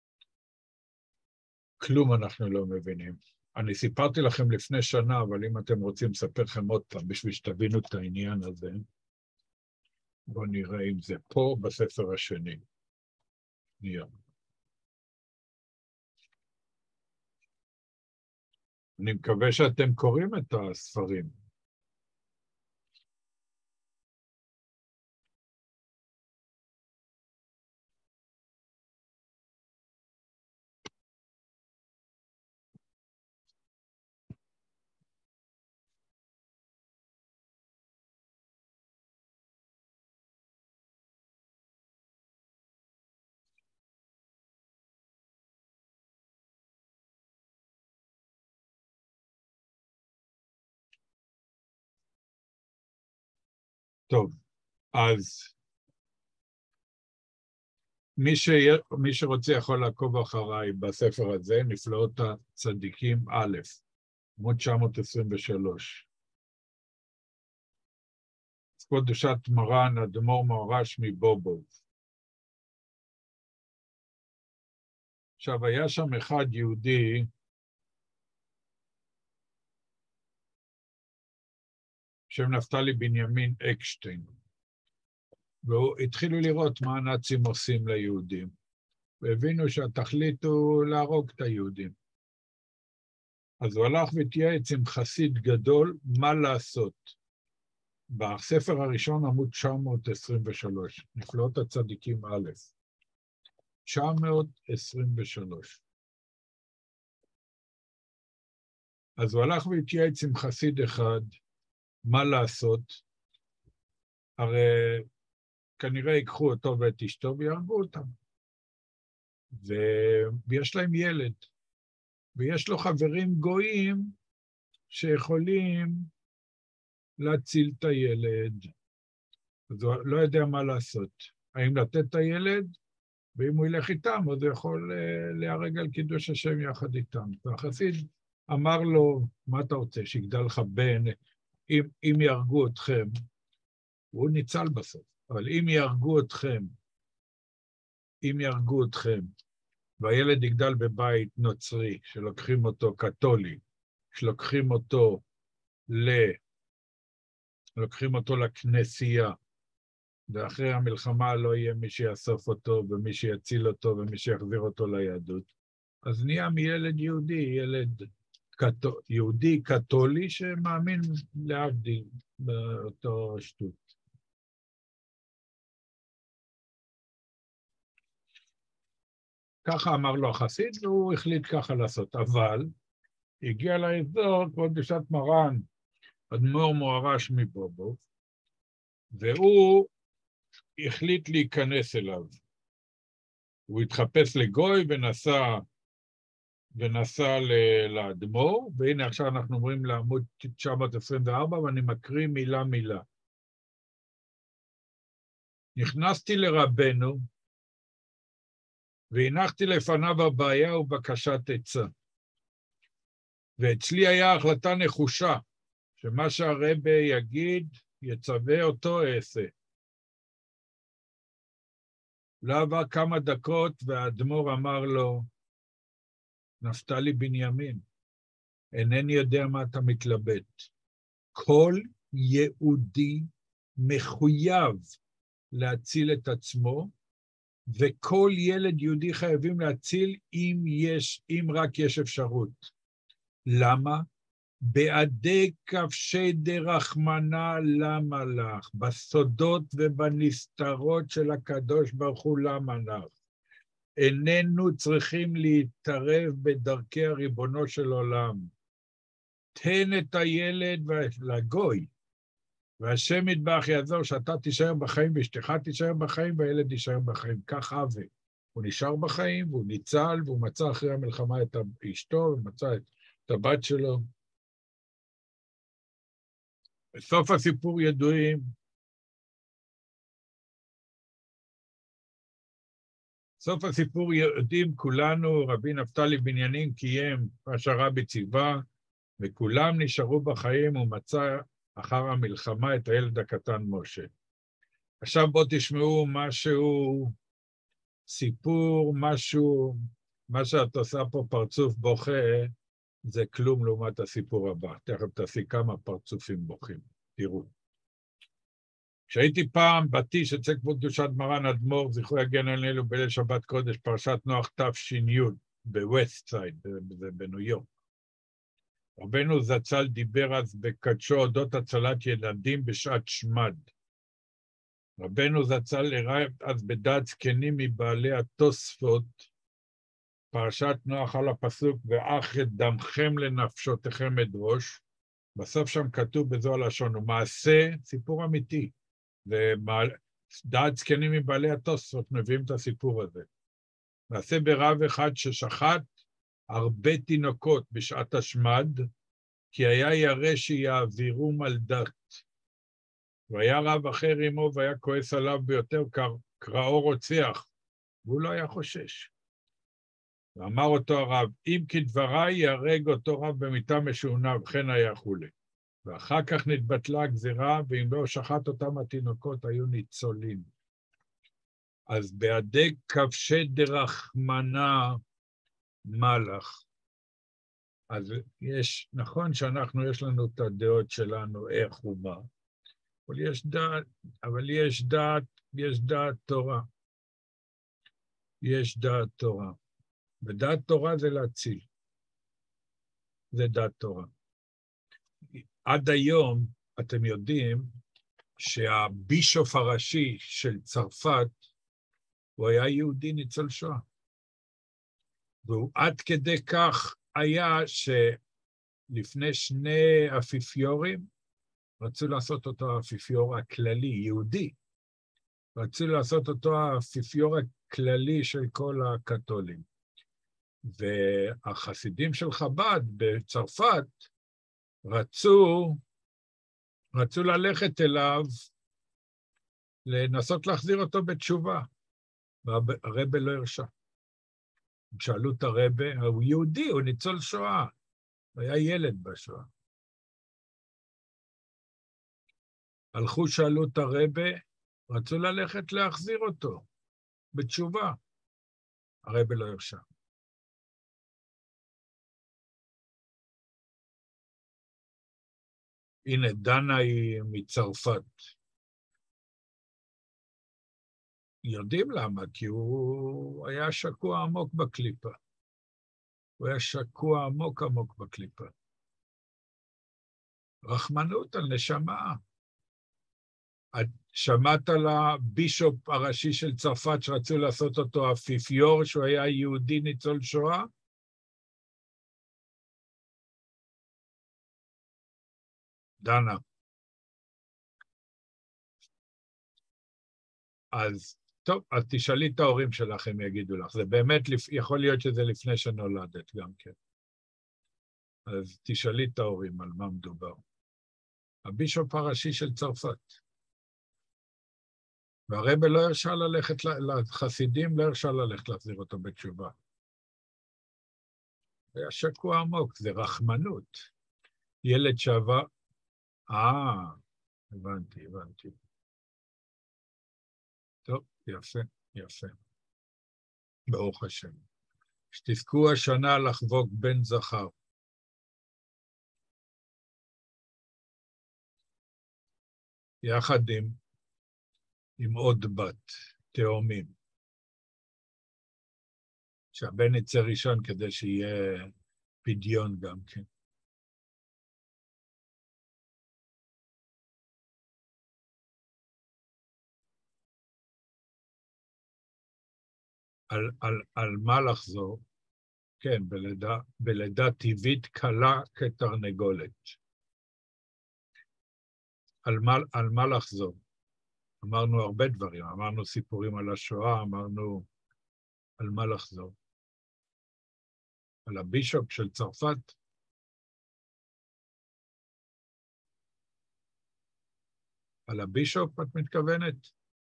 כלום אנחנו לא מבינים. אני סיפרתי לכם לפני שנה, אבל אם אתם רוצים לספר לכם עוד פעם, בשביל שתבינו את העניין הזה, בואו נראה אם זה פה בספר השני. נראה. אני מקווה שאתם קוראים את הספרים. טוב, אז מי שרוצה יכול לעקוב אחריי בספר הזה, נפלאות הצדיקים א', עמוד 923. קדושת מרן, אדמו"ר מוהר"ש מבובוב. עכשיו, היה שם אחד יהודי, שם נפתלי בנימין אקשטיין, והתחילו לראות מה הנאצים עושים ליהודים, והבינו שהתכלית הוא להרוג את היהודים. אז הוא הלך והתייעץ עם חסיד גדול מה לעשות. בספר הראשון, עמוד 923, נפלאות הצדיקים א', 923. אז הוא הלך והתייעץ עם חסיד אחד, מה לעשות? הרי כנראה ייקחו אותו ואת אשתו ויהרגו אותם. ויש להם ילד, ויש לו חברים גויים שיכולים להציל את הילד. אז הוא לא יודע מה לעשות. האם לתת את הילד, ואם הוא ילך איתם, אז הוא יכול להרג על קידוש השם יחד איתם. והחסיד אמר לו, מה אתה רוצה, שיגדל לך בן, אם יהרגו אתכם, הוא ניצל בסוף, אבל אם יהרגו אתכם, והילד יגדל בבית נוצרי, שלוקחים אותו קתולי, שלוקחים אותו לכנסייה, ואחרי המלחמה לא יהיה מי שיאסוף אותו, ומי שיציל אותו, ומי שיחזיר אותו ליהדות. אז נהיה מילד יהודי, יהודי קתולי שמאמין להבדיל באותו שטות. ככה אמר לו החסיד, והוא החליט ככה לעשות. אבל הגיע לאזור קדושת מרן, אדמו"ר מוהר"ש מבובוב, והוא החליט להיכנס אליו. הוא התחפש לגוי ונסע לאדמו"ר, והנה עכשיו אנחנו אומרים לעמוד 924, ואני מקריא מילה מילה. נכנסתי לרבנו, והנחתי לפניו הבעיה ובקשת עצה. ואצלי היה החלטה נחושה, שמה שהרבי יגיד, יצווה אותו אעשה. לא עבר כמה דקות, והאדמו"ר אמר לו, נפתלי בנימין, אינני יודע מה אתה מתלבט. כל יהודי מחויב להציל את עצמו, וכל ילד יהודי חייבים להציל אם רק יש אפשרות. למה? בעדי כבשי דרחמנא למה לך, בסודות ובנסתרות של הקדוש ברוך הוא למה לך. איננו צריכים להתערב בדרכי הריבונו של עולם. תן את הילד לגוי, והשם יתברך יעזור שאתה תישאר בחיים ואשתך תישאר בחיים והילד יישאר בחיים. כך אבי. הוא נשאר בחיים והוא ניצל והוא מצא אחרי המלחמה את אשתו ומצא את הבת שלו. בסוף הסיפור ידועים. סוף הסיפור יודעים כולנו, רבי נפתלי בנימין קיים מה שהרבי ציווה, וכולם נשארו בחיים ומצא אחר המלחמה את הילד הקטן משה. עכשיו בואו תשמעו משהו, סיפור, משהו, מה שאת עושה פה פרצוף בוכה, זה כלום לעומת הסיפור הבא. תכף תעשי כמה פרצופים בוכים, תראו. כשהייתי פעם בטיש אצל כבוד קדושת מרן אדמו"ר, זכרו יגן עלינו בליל שבת קודש, פרשת נוח תש"י, בווסט סייד, בניו יורק. רבנו זצ"ל דיבר אז בקדשו אודות הצלת ילדים בשעת שמד. רבנו זצ"ל הראה אז בדעת זקנים מבעלי התוספות, פרשת נוח על הפסוק, ואך את דמכם לנפשותיכם אדרוש. בסוף שם כתוב בזו הלשון, ומעשה, סיפור אמיתי. ודעת זקנים מבעלי התוספות מביאים את הסיפור הזה. מעשה ברב אחד ששחט הרבה תינוקות בשעת השמד, כי היה ירא שיעבירום על דת. והיה רב אחר עמו והיה כועס עליו ביותר, קראו רוצח, והוא לא היה חושש. ואמר אותו הרב, אם כדבריי יהרג אותו רב במיתה משונה, וכן היה חולה. ואחר כך נתבטלה הגזירה, ואם לא שחט אותם התינוקות, היו ניצולים. אז בעדי כבשי דרחמנא מלך. אז יש, נכון שאנחנו, יש לנו את הדעות שלנו, איך ומה, אבל יש דעת תורה. יש דעת תורה. ודעת תורה זה להציל. זה דעת תורה. עד היום, אתם יודעים, שהבישוף הראשי של צרפת, הוא היה יהודי ניצול שואה. והוא עד כדי כך היה שלפני שני אפיפיורים, רצו לעשות אותו האפיפיור הכללי, יהודי. רצו לעשות אותו האפיפיור הכללי של כל הקתולים. והחסידים של חב"ד בצרפת רצו ללכת אליו, לנסות להחזיר אותו בתשובה. והרבא לא הרשה. שאלו את הרבא, הוא יהודי, הוא ניצול שואה. הוא היה ילד בשואה. הלכו, שאלו את הרבא, רצו ללכת להחזיר אותו בתשובה. הרבא לא הרשה. הנה, דנה היא מצרפת. יודעים למה, כי הוא היה שקוע עמוק בקליפה. הוא היה שקוע עמוק עמוק בקליפה. רחמנות על נשמה. את שמעת על הבישופ הראשי של צרפת שרצו לעשות אותו אפיפיור, שהוא היה יהודי ניצול שואה? דנה. אז טוב, אז תשאלי את ההורים שלך, הם יגידו לך. זה באמת, יכול להיות שזה לפני שנולדת גם כן. אז תשאלי את ההורים על מה מדובר. הבישופ הראשי של צרפת. והרבא לא הרשה ללכת, לחסידים לא הרשה ללכת להחזיר אותו בתשובה. היה שקוע עמוק, זה רחמנות. ילד שעבר... הבנתי. טוב, יפה. ברוך השם. שתזכו השנה לחבוק בן זכר. יחד עם עוד בת, תאומים. שהבן יצא ראשון כדי שיהיה פדיון גם כן. על מה לחזור? כן, בלידה טבעית קלה כתרנגולת. על מה לחזור? אמרנו הרבה דברים, אמרנו סיפורים על השואה, אמרנו על מה לחזור. על הבישופ של צרפת. על הבישופ את מתכוונת?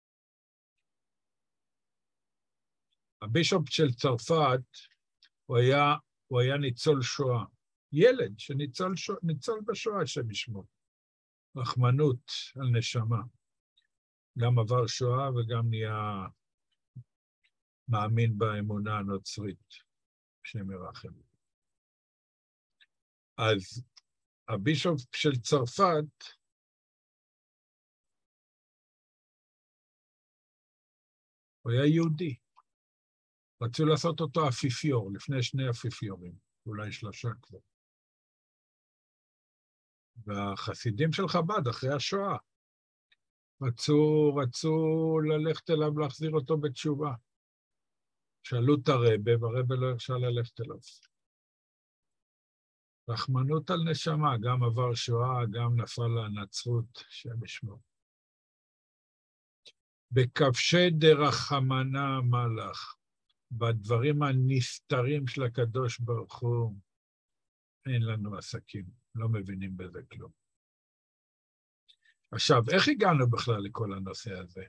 הבישופ של צרפת הוא היה ניצול שואה. ילד שניצול בשואה שמשמו. רחמנות על נשמה. גם עבר שואה וגם נהיה מאמין באמונה הנוצרית, שם ירחם. אז הבישופ של צרפת הוא היה יהודי. רצו לעשות אותו אפיפיור, לפני 2 אפיפיורים, אולי 3 כבר. והחסידים של חב"ד, אחרי השואה, רצו ללכת אליו, להחזיר אותו בתשובה. שאלו את הרבה, והרבה לא הרשה ללכת אליו. רחמנות על נשמה, גם עבר שואה, גם נפל לנצרות, שם ישמור. בכבשי דרחמנה מלך, בדברים הנסתרים של הקדוש ברוך הוא, אין לנו עסקים, לא מבינים בזה כלום. עכשיו, איך הגענו בכלל לכל הנושא הזה?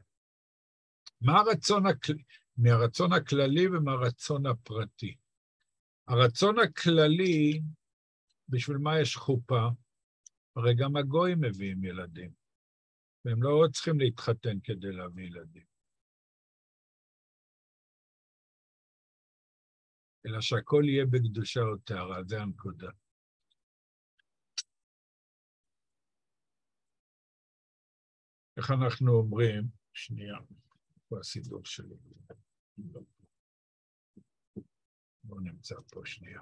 מהרצון הכללי ומהרצון הפרטי. הרצון הכללי, בשביל מה יש חופה? הרי גם הגויים מביאים ילדים, והם לא צריכים להתחתן כדי להביא ילדים. אלא שהכל יהיה בקדושה או טהרה, זה הנקודה. איך אנחנו אומרים? שנייה, פה הסידור שלי. בואו נמצא פה שנייה.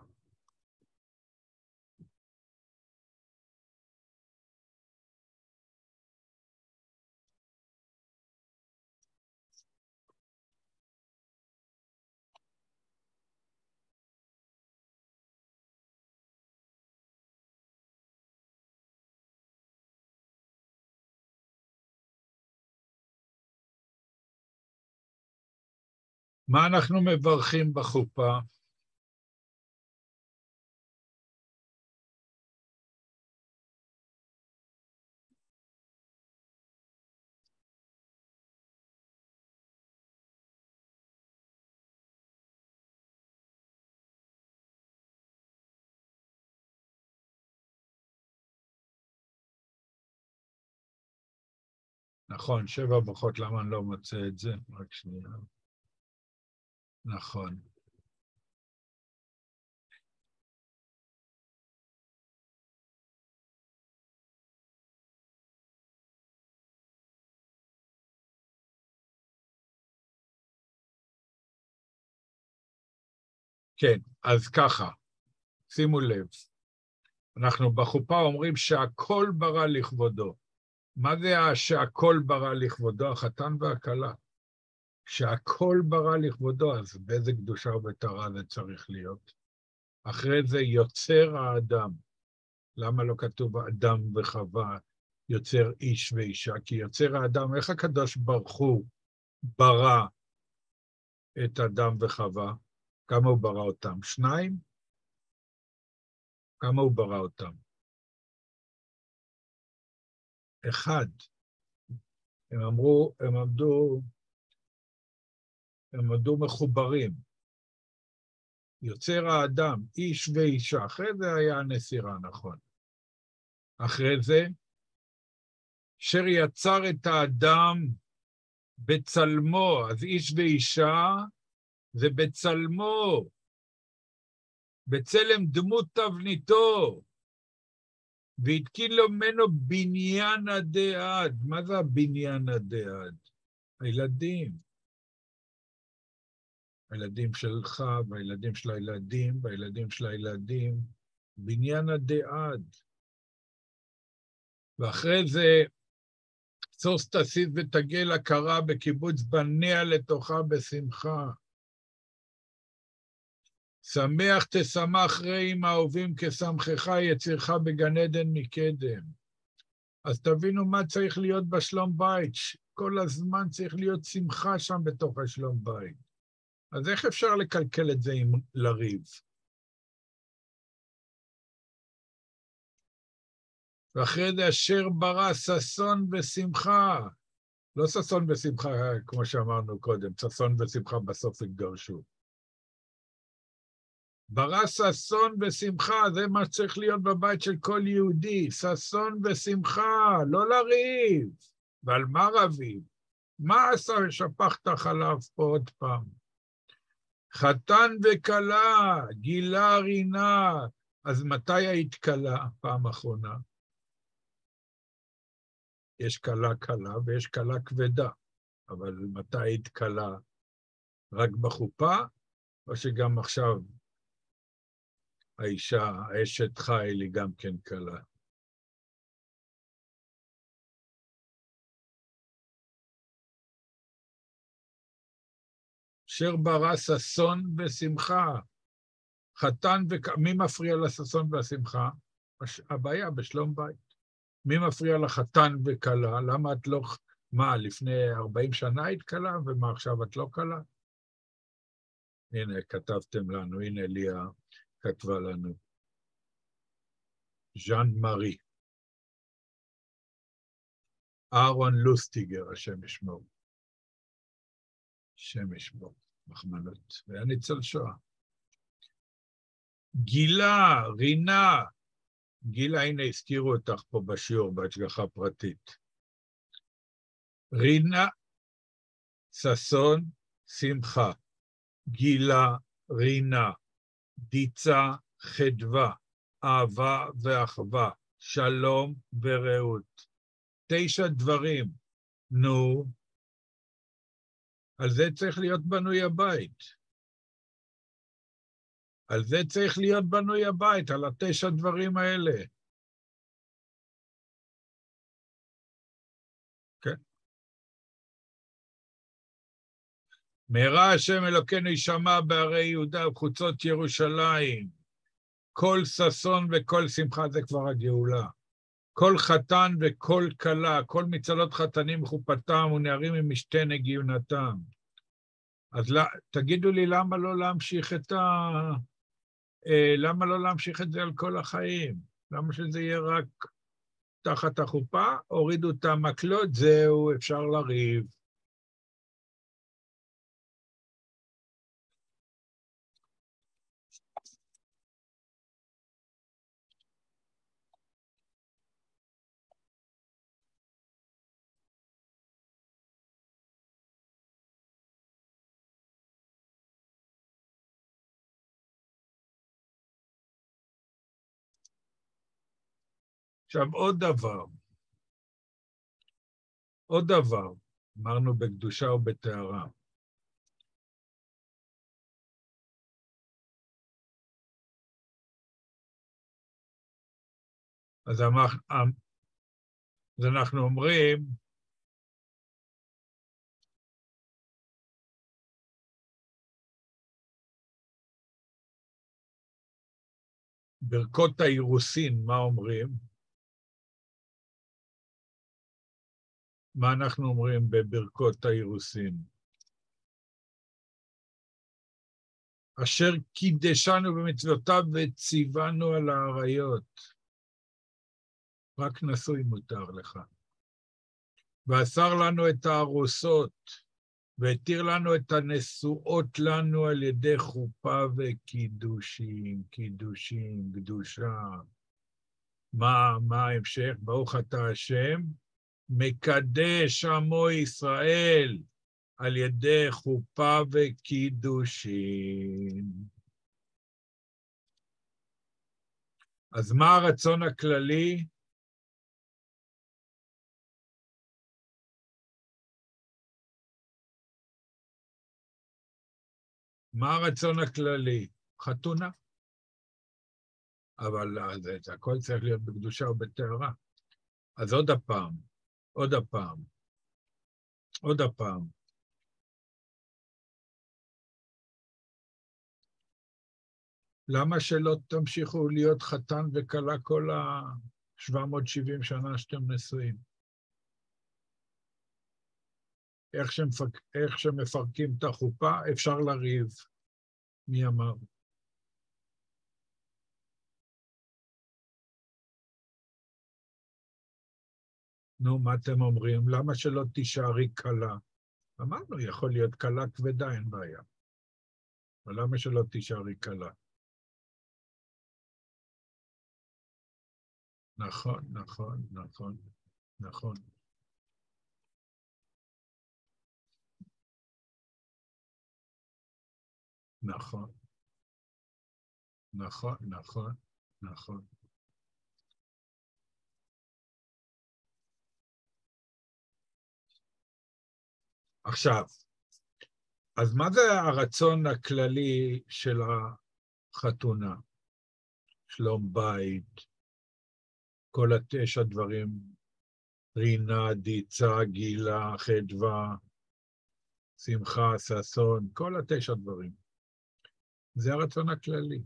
מה אנחנו מברכים בחופה? נכון, 7 ברכות, למה אני לא מוצא את זה? רק שנייה. נכון. כן, אז ככה, שימו לב. אנחנו בחופה אומרים שהכל ברא לכבודו. מה זה שהכל ברא לכבודו? החתן והכלה. שהכל ברא לכבודו, אז באיזה קדושה ובטהרה זה צריך להיות? אחרי זה יוצר האדם. למה לא כתוב אדם וחווה, יוצר איש ואישה? כי יוצר האדם, איך הקדוש ברוך הוא ברא את אדם וחווה? כמה הוא ברא אותם? 2? כמה הוא ברא אותם? 1. הם עמדו מחוברים. יוצר האדם, איש ואישה. אחרי זה היה הנסירה, נכון. אחרי זה, אשר יצר את האדם בצלמו, אז איש ואישה זה בצלמו, בצלם דמות תבניתו, והתקין לו ממנו בניין עדי עד. מה זה הבניין עדי עד? הילדים. הילדים שלך, והילדים של הילדים, והילדים של הילדים, בניין עדי עד. ואחרי זה, סוס תסיס ותגל הכרה בקיבוץ בניה לתוכה בשמחה. שמח תשמח רעים האהובים כשמחך יצירך בגן עדן מקדם. אז תבינו מה צריך להיות בשלום בית. כל הזמן צריך להיות שמחה שם בתוך השלום בית. אז איך אפשר לקלקל את זה עם לריב? ואחרי זה אשר ברא ששון ושמחה. לא ששון ושמחה, כמו שאמרנו קודם, ששון ושמחה בסוף התגרשו. ברא ששון ושמחה, זה מה שצריך להיות בבית של כל יהודי, ששון ושמחה, לא לריב. ועל מה רבים? מה עשה שפכת חלב פה עוד פעם? חתן וכלה, גילה רינה, אז מתי היית כלה פעם אחרונה? יש כלה קלה ויש כלה כבדה, אבל מתי היית כלה? רק בחופה, או שגם עכשיו האישה, האשת חיל, היא גם כן כלה? אשר ברא ששון ושמחה, חתן מי מפריע לששון והשמחה? הבעיה בשלום בית. מי מפריע לחתן וכלה? למה את לא... מה, לפני 40 שנה היית כלה, ומה עכשיו את לא כלה? הנה, כתבתם לנו, הנה ליה כתבה לנו. ז'אן מארי. אהרון לוסטיגר, השם ישמור. השם ישמור, מחמנות. והיה ניצול שואה. גילה, רינה. גילה, הנה, הזכירו אותך פה בשיעור, בהשגחה פרטית. רינה, ששון, שמחה. גילה, רינה. דיצה, חדווה. אהבה ואחווה. שלום ורעות. 9 דברים. נו, על זה צריך להיות בנוי הבית. על זה צריך להיות בנוי הבית, על 9 דברים האלה. כן. מהרה השם אלוקינו יישמע בערי יהודה ובחוצות ירושלים. כל ששון וכל שמחה, זה כבר הגאולה. כל חתן וכל כלה, כל מצלות חתנים מחופתם ונערים ממשתה נגיונתם. אז תגידו לי למה לא להמשיך למה לא להמשיך את זה על כל החיים? למה שזה יהיה רק תחת החופה? הורידו את המקלות, זהו, אפשר לריב. עכשיו, עוד דבר, אמרנו בקדושה ובטהרה. אז אנחנו אומרים, ברכות האירוסין, מה אומרים? מה אנחנו אומרים בברכות האירוסין? אשר קידשנו במצוותיו וציוונו על האריות. רק נשוי מותר לך. ואסר לנו את הארוסות, והתיר לנו את הנשואות לנו על ידי חופה וקידושים, קידושים, קדושה. מה ההמשך? ברוך אתה השם, מקדש עמו ישראל על ידי חופה וקידושים. אז מה הרצון הכללי? מה הרצון הכללי? חתונה. אבל זה הכל צריך להיות בקדושה ובטהרה. אז עוד הפעם. למה שלא תמשיכו להיות חתן וכלה כל ה-770 שנה שאתם נשואים? איך שמפרקים את החופה, אפשר לריב. מי אמר? נו, מה אתם אומרים? למה שלא תישארי קלה? אמרנו, יכול להיות קלה כבדה, אין בעיה. אבל למה שלא תישארי קלה? נכון, נכון, נכון, נכון. נכון, נכון, נכון, נכון. עכשיו, אז מה זה הרצון הכללי של החתונה? שלום בית, כל 9 דברים, רינה, דיצה, גילה, חדווה, שמחה, ששון, כל 9 דברים. זה הרצון הכללי.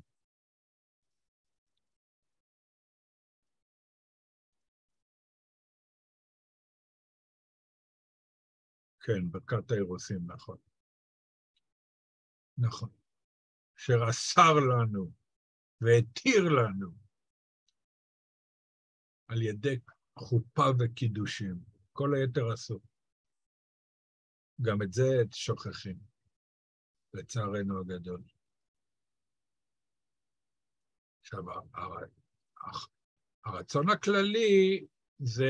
כן, ברכת האירוסין, נכון. נכון. אשר אסר לנו והתיר לנו על ידי חופה וקידושים. כל היתר אסור. גם את זה שוכחים, לצערנו הגדול. עכשיו, הרצון הכללי זה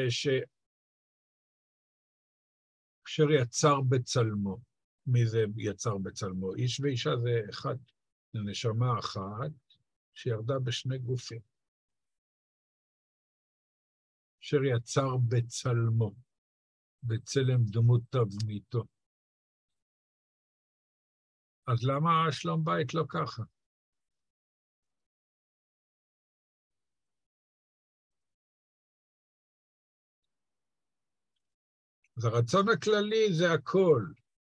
אשר יצר בצלמו. מי זה יצר בצלמו? איש ואישה זה אחד, זה נשמה אחת שירדה בשני גופים. אשר יצר בצלמו, בצלם דמות תבניתו. אז למה שלום בית לא ככה? אז הרצון הכללי זה הכל.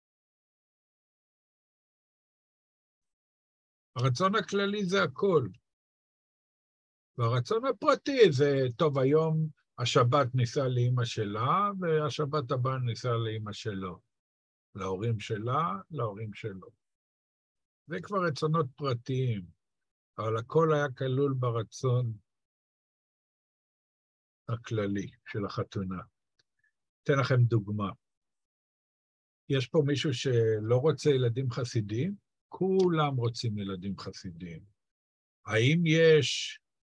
הרצון הכללי זה הכל. והרצון הפרטי זה, טוב, היום השבת ניסה לאמא שלה, והשבת הבאה ניסה לאמא שלו. להורים שלה, להורים שלו. זה כבר רצונות פרטיים, אבל הכל היה כלול ברצון הכללי של החתונה. אתן לכם דוגמה. יש פה מישהו שלא רוצה ילדים חסידים? כולם רוצים ילדים חסידים. האם יש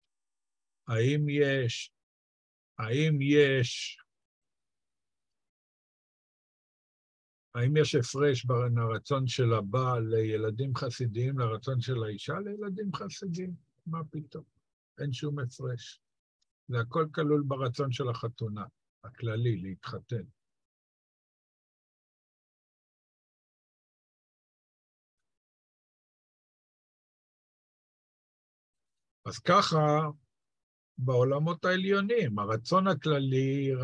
הפרש בין הרצון של הבעל לילדים חסידים לרצון של האישה לילדים חסידים? מה פתאום? אין שום הפרש. זה הכל כלול ברצון של החתונה, הכללי, להתחתן. אז ככה, בעולמות העליונים, הרצון הכללי,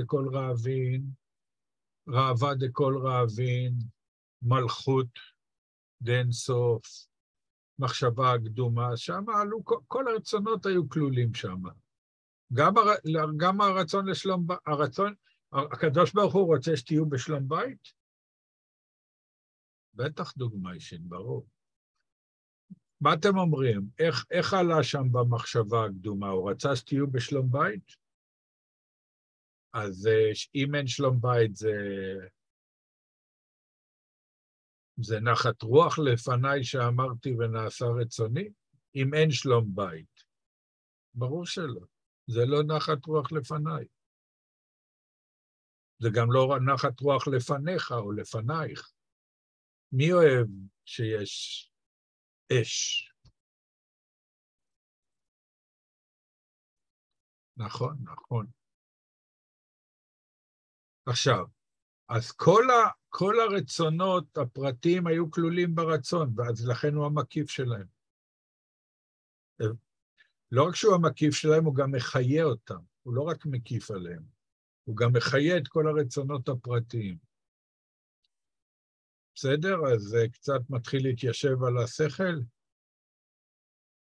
ראווה דכל ראבין, מלכות דין סוף, מחשבה הקדומה, שם עלו, כל הרצונות היו כלולים שם. גם הרצון לשלום בית, הקדוש ברוך הוא רוצה שתהיו בשלום בית? בטח דוגמה אישית, ברור. מה אתם אומרים? איך עלה שם במחשבה הקדומה? הוא רצה שתהיו בשלום בית? אז אם אין שלום בית, זה נחת רוח לפניי שאמרתי ונעשה רצוני? אם אין שלום בית. ברור שלא. זה לא נחת רוח לפניי. זה גם לא נחת רוח לפניך או לפנייך. מי אוהב שיש אש? נכון, נכון. עכשיו, אז כל הרצונות הפרטיים היו כלולים ברצון, ואז לכן הוא המקיף שלהם. לא רק שהוא המקיף שלהם, הוא גם מחיה אותם. הוא לא רק מקיף עליהם, הוא גם מחיה את כל הרצונות הפרטיים. בסדר? אז זה קצת מתחיל להתיישב על השכל.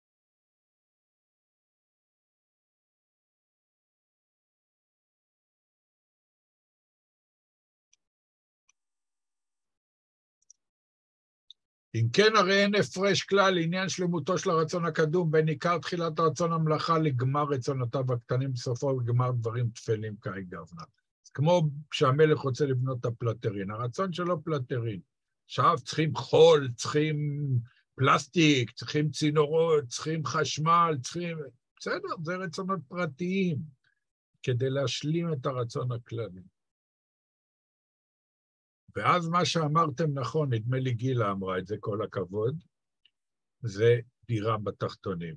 אם כן, הרי אין הפרש כלל לעניין שלמותו של הרצון הקדום, בין עיקר תחילת הרצון המלאכה לגמר רצונותיו הקטנים בסופו וגמר דברים תפלים כאי גוונה. כמו שהמלך רוצה לבנות את הפלטרין, הרצון שלו פלטרין. עכשיו צריכים חול, צריכים פלסטיק, צריכים צינורות, צריכים חשמל, צריכים... בסדר, זה רצונות פרטיים, כדי להשלים את הרצון הכללי. ואז מה שאמרתם נכון, נדמה לי גילה אמרה את זה, כל הכבוד, זה דירה בתחתונים.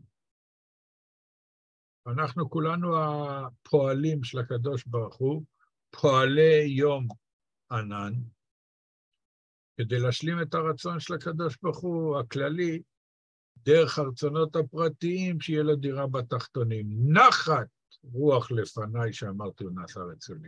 אנחנו כולנו הפועלים של הקדוש ברוך הוא, פועלי יום ענן, כדי להשלים את הרצון של הקדוש ברוך הוא הכללי, דרך הרצונות הפרטיים, שיהיה לו דירה בתחתונים. נחת רוח לפניי שאמרתי, הוא נעשה רצוני.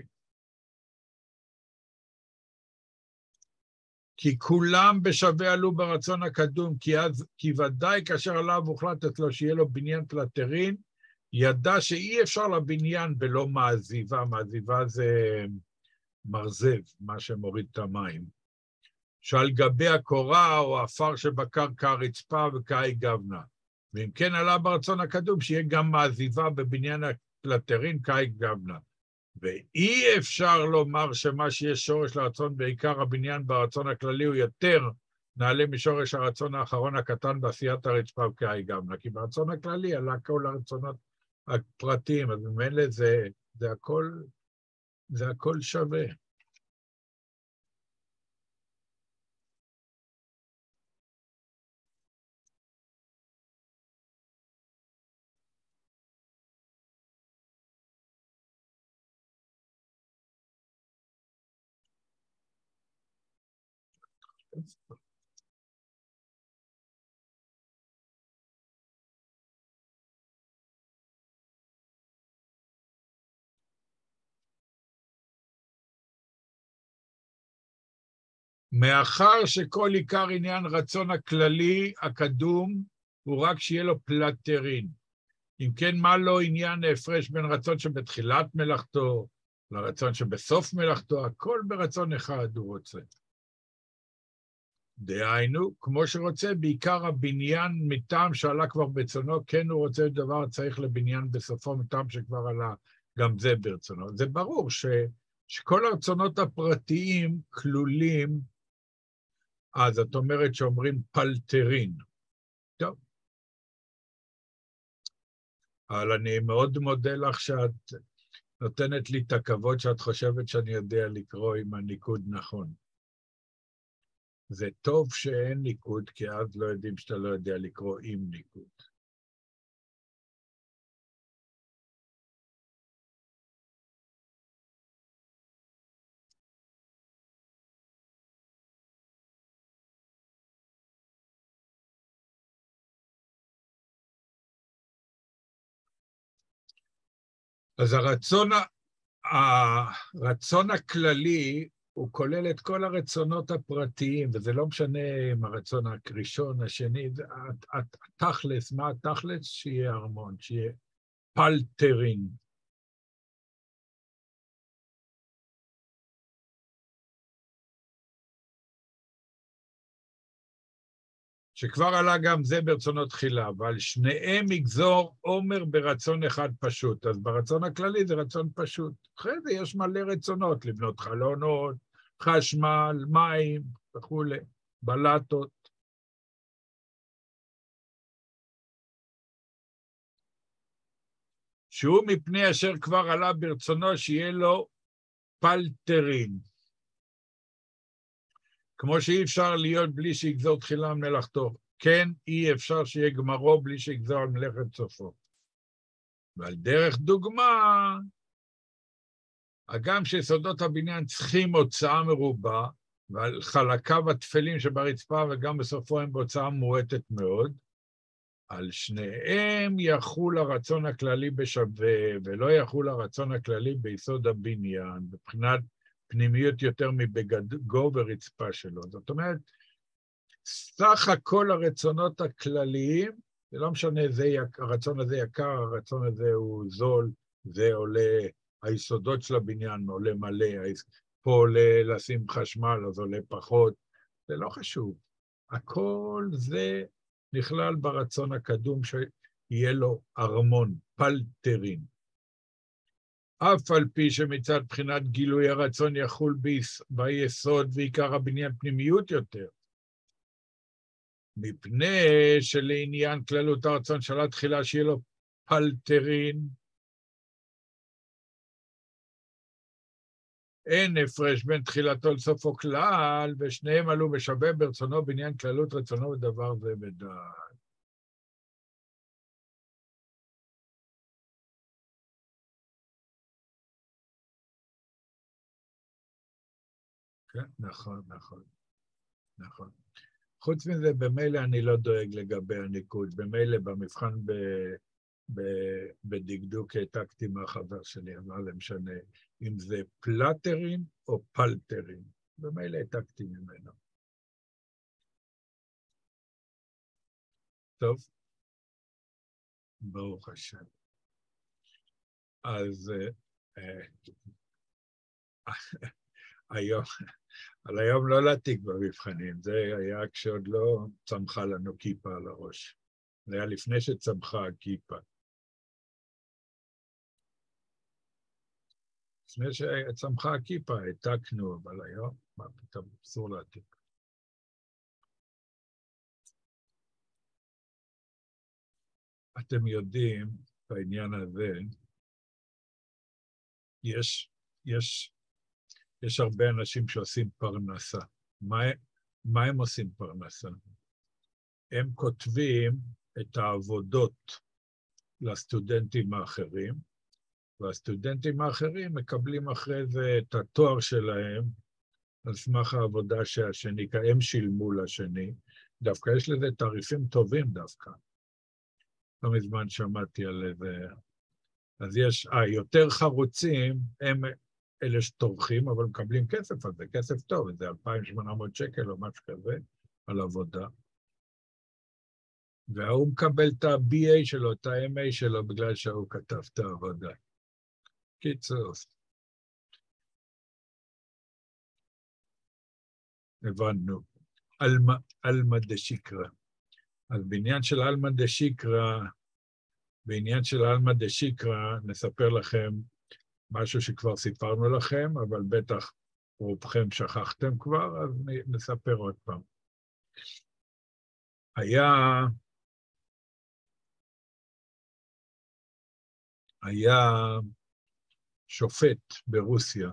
כי כולם בשווה עלו ברצון הקדום, כי ודאי כאשר עליו הוחלטת לו שיהיה לו בניין פלטרין, ידע שאי אפשר לבניין בלא מעזיבה, מעזיבה זה מרזב, מה שמוריד את המים, שעל גבי הקורה או האפר שבקרקע הרצפה וכאי גוונה. ואם כן עלה ברצון הקדום, שיהיה גם מעזיבה בבניין הפלטרין כאי גוונה. ואי אפשר לומר שמה שיש שורש לרצון בעיקר הבניין ברצון הכללי הוא יותר נעלה משורש הרצון האחרון הקטן בעשיית הרצפה וכאי גוונה, כי ברצון הכללי עלה כל הרצונות הפרטיים, אז ממילא זה הכל שווה. מאחר שכל עיקר עניין רצון הכללי הקדום הוא רק שיהיה לו פלטרין. אם כן, מה לא עניין ההפרש בין רצון שבתחילת מלאכתו לרצון שבסוף מלאכתו, הכל ברצון אחד הוא רוצה. דהיינו, כמו שרוצה, בעיקר הבניין מטעם שעלה כבר ברצונו, כן הוא רוצה דבר צריך לבניין בסופו מטעם שכבר עלה, גם זה ברצונו. זה ברור שכל הרצונות הפרטיים כלולים, אז את אומרת שאומרים פלטרין. טוב. אבל אני מאוד מודה לך שאת נותנת לי את הכבוד שאת חושבת שאני יודע לקרוא עם הניקוד נכון. זה טוב שאין ניקוד, כי אז לא יודעים שאתה לא יודע לקרוא עם ניקוד. אז הרצון הכללי הוא כולל את כל הרצונות הפרטיים, וזה לא משנה אם הרצון הראשון, השני, התכלס, מה התכלס? שיהיה ארמון, שיהיה פלטרין. שכבר עלה גם זה ברצונות תחילה, אבל שניהם יגזור עומר ברצון אחד פשוט. אז ברצון הכללי זה רצון פשוט. אחרי זה יש מלא רצונות, לבנות חלונות, חשמל, מים וכו', בלטות. שהוא מפני אשר כבר עלה ברצונו שיהיה לו פלטרין. כמו שאי אפשר להיות בלי שיגזור תחילה מלאכתו, כן אי אפשר שיהיה גמרו בלי שיגזור על מלאכת סופו. ועל דרך דוגמה, הגם שיסודות הבניין צריכים הוצאה מרובה, ועל חלקיו התפלים שברצפה וגם בסופו הם בהוצאה מועטת מאוד, על שניהם יחול הרצון הכללי בשווה, ולא יחול הרצון הכללי ביסוד הבניין, מבחינת פנימיות יותר מבגגו ורצפה שלו. זאת אומרת, סך הכל הרצונות הכלליים, זה לא משנה, הרצון הזה יקר, הרצון הזה הוא זול, זה עולה, היסודות של הבניין עולה מלא, פה עולה לשים חשמל, אז עולה פחות, זה לא חשוב. הכל זה נכלל ברצון הקדום שיהיה לו ארמון, פלטרין. אף על פי שמצד בחינת גילוי הרצון יחול ביסוד ועיקר הבניין פנימיות יותר. מפני שלעניין כללות הרצון של התחילה שיהיה לו פלטרין, אין הפרש בין תחילתו לסופו כלל, ושניהם עלו בשווה ברצונו בעניין כללות רצונו ודבר זה בדעת. כן, נכון, נכון, נכון. חוץ מזה, במילא אני לא דואג לגבי הניקוד, במילא במבחן בדקדוק העתקתי מהחבר שלי, אמר להם משנה אם זה פלטרין או פלטרין. במילא העתקתי ממנו. טוב, ברוך השם. אז על היום לא להעתיק במבחנים, זה היה כשעוד לא צמחה לנו כיפה על הראש. זה היה לפני שצמחה הכיפה. לפני שצמחה הכיפה, העתקנו, אבל היום, מה פתאום, אסור להעתיק. אתם יודעים, בעניין הזה, יש הרבה אנשים שעושים פרנסה. מה הם עושים פרנסה? הם כותבים את העבודות לסטודנטים האחרים, והסטודנטים האחרים מקבלים אחרי זה את התואר שלהם על סמך העבודה שהשני, כי הם שילמו לשני. דווקא יש לזה תעריפים טובים דווקא. לא מזמן שמעתי על זה. אז יש, יותר חרוצים, הם אלה שטורחים, אבל מקבלים כסף על זה, כסף טוב, זה 2,800 שקל או משהו כזה, על עבודה. והוא מקבל את ה-BA שלו, את ה-MA שלו, בגלל שהוא כתב את העבודה. קיצור. הבנו. אלמא דשיקרא. אז בעניין של אלמא דשיקרא, נספר לכם משהו שכבר סיפרנו לכם, אבל בטח רובכם שכחתם כבר, אז נספר עוד פעם. היה שופט ברוסיה,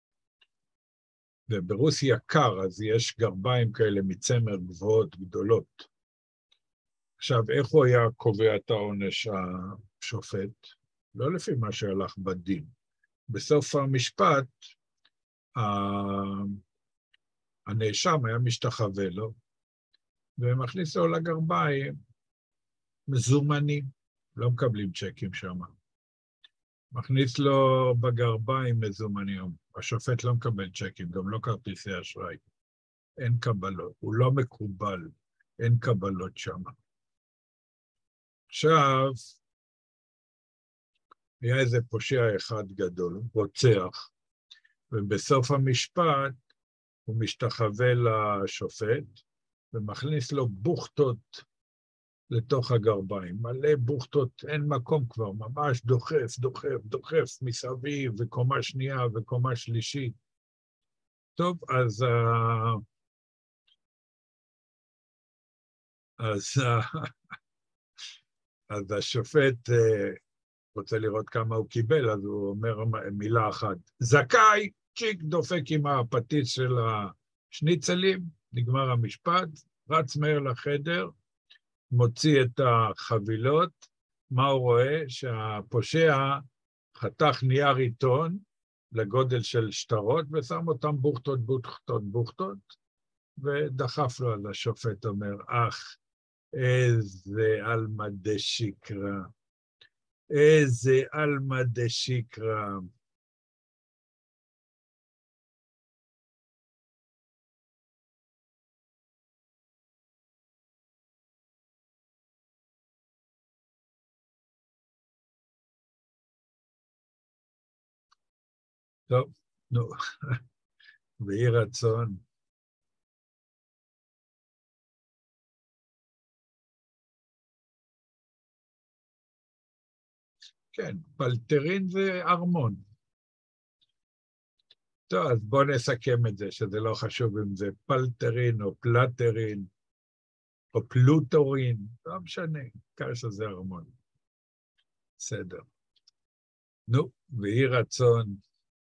וברוסיה קר, אז יש גרביים כאלה מצמר גבוהות גדולות. עכשיו, איך הוא היה קובע את העונש השופט? לא לפי מה שהלך בדין. בסוף המשפט, הנאשם היה משתחווה לו, ומכניס לו לגרביים מזומנים, לא מקבלים צ'קים שם. מכניס לו בגרביים מזומנים, השופט לא מקבל צ'קים, גם לא כרטיסי אשראי. אין קבלות, הוא לא מקובל, אין קבלות שם. עכשיו, היה איזה פושע אחד גדול, רוצח, ובסוף המשפט הוא משתחווה לשופט, ומכניס לו בוכטות לתוך הגרביים. מלא בוכטות, אין מקום כבר, ממש דוחף מסביב, וקומה שנייה וקומה שלישית. טוב, אז השופט רוצה לראות כמה הוא קיבל, אז הוא אומר מילה אחת, זכאי, צ'יק דופק עם הפטיש של השניצלים, נגמר המשפט, רץ מהר לחדר, מוציא את החבילות, מה הוא רואה? שהפושע חתך נייר עיתון לגודל של שטרות, ושם אותם בוכטות, ודחף לו על השופט, אומר, איזה אלמא דשיקרא, איזה אלמא דשיקרא. טוב, נו, ויהי רצון. כן, פלטרין זה ארמון. טוב, אז בואו נסכם את זה, שזה לא חשוב אם זה פלטרין או פלטרין או פלוטורין, לא משנה, ככה שזה ארמון. בסדר. נו, ויהי רצון,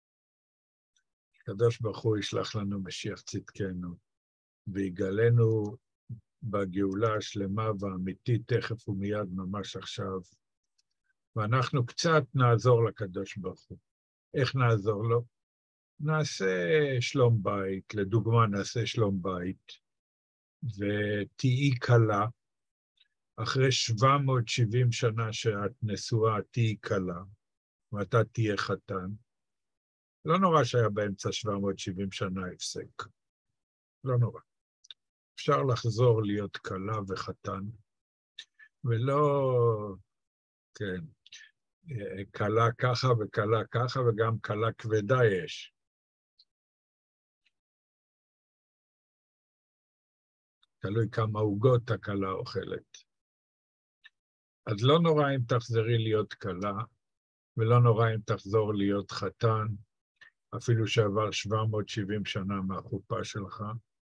הקדוש ברוך הוא ישלח לנו משיח צדקנו, ויגלנו בגאולה השלמה והאמיתית תכף ומיד ממש עכשיו, ואנחנו קצת נעזור לקדוש ברוך הוא. איך נעזור לו? נעשה שלום בית, לדוגמה נעשה שלום בית, ותהיי קלה, אחרי 770 שנה שאת נשואה, תהיי קלה, ואתה תהיה חתן. לא נורא שהיה באמצע 770 שנה הפסק. לא נורא. אפשר לחזור להיות קלה וחתן, ולא, כן, קלה ככה וקלה ככה, וגם קלה כבדה יש. תלוי כמה עוגות הקלה אוכלת. אז לא נורא אם תחזרי להיות קלה, ולא נורא אם תחזור להיות חתן, אפילו שעבר 770 שנה מהחופה שלך.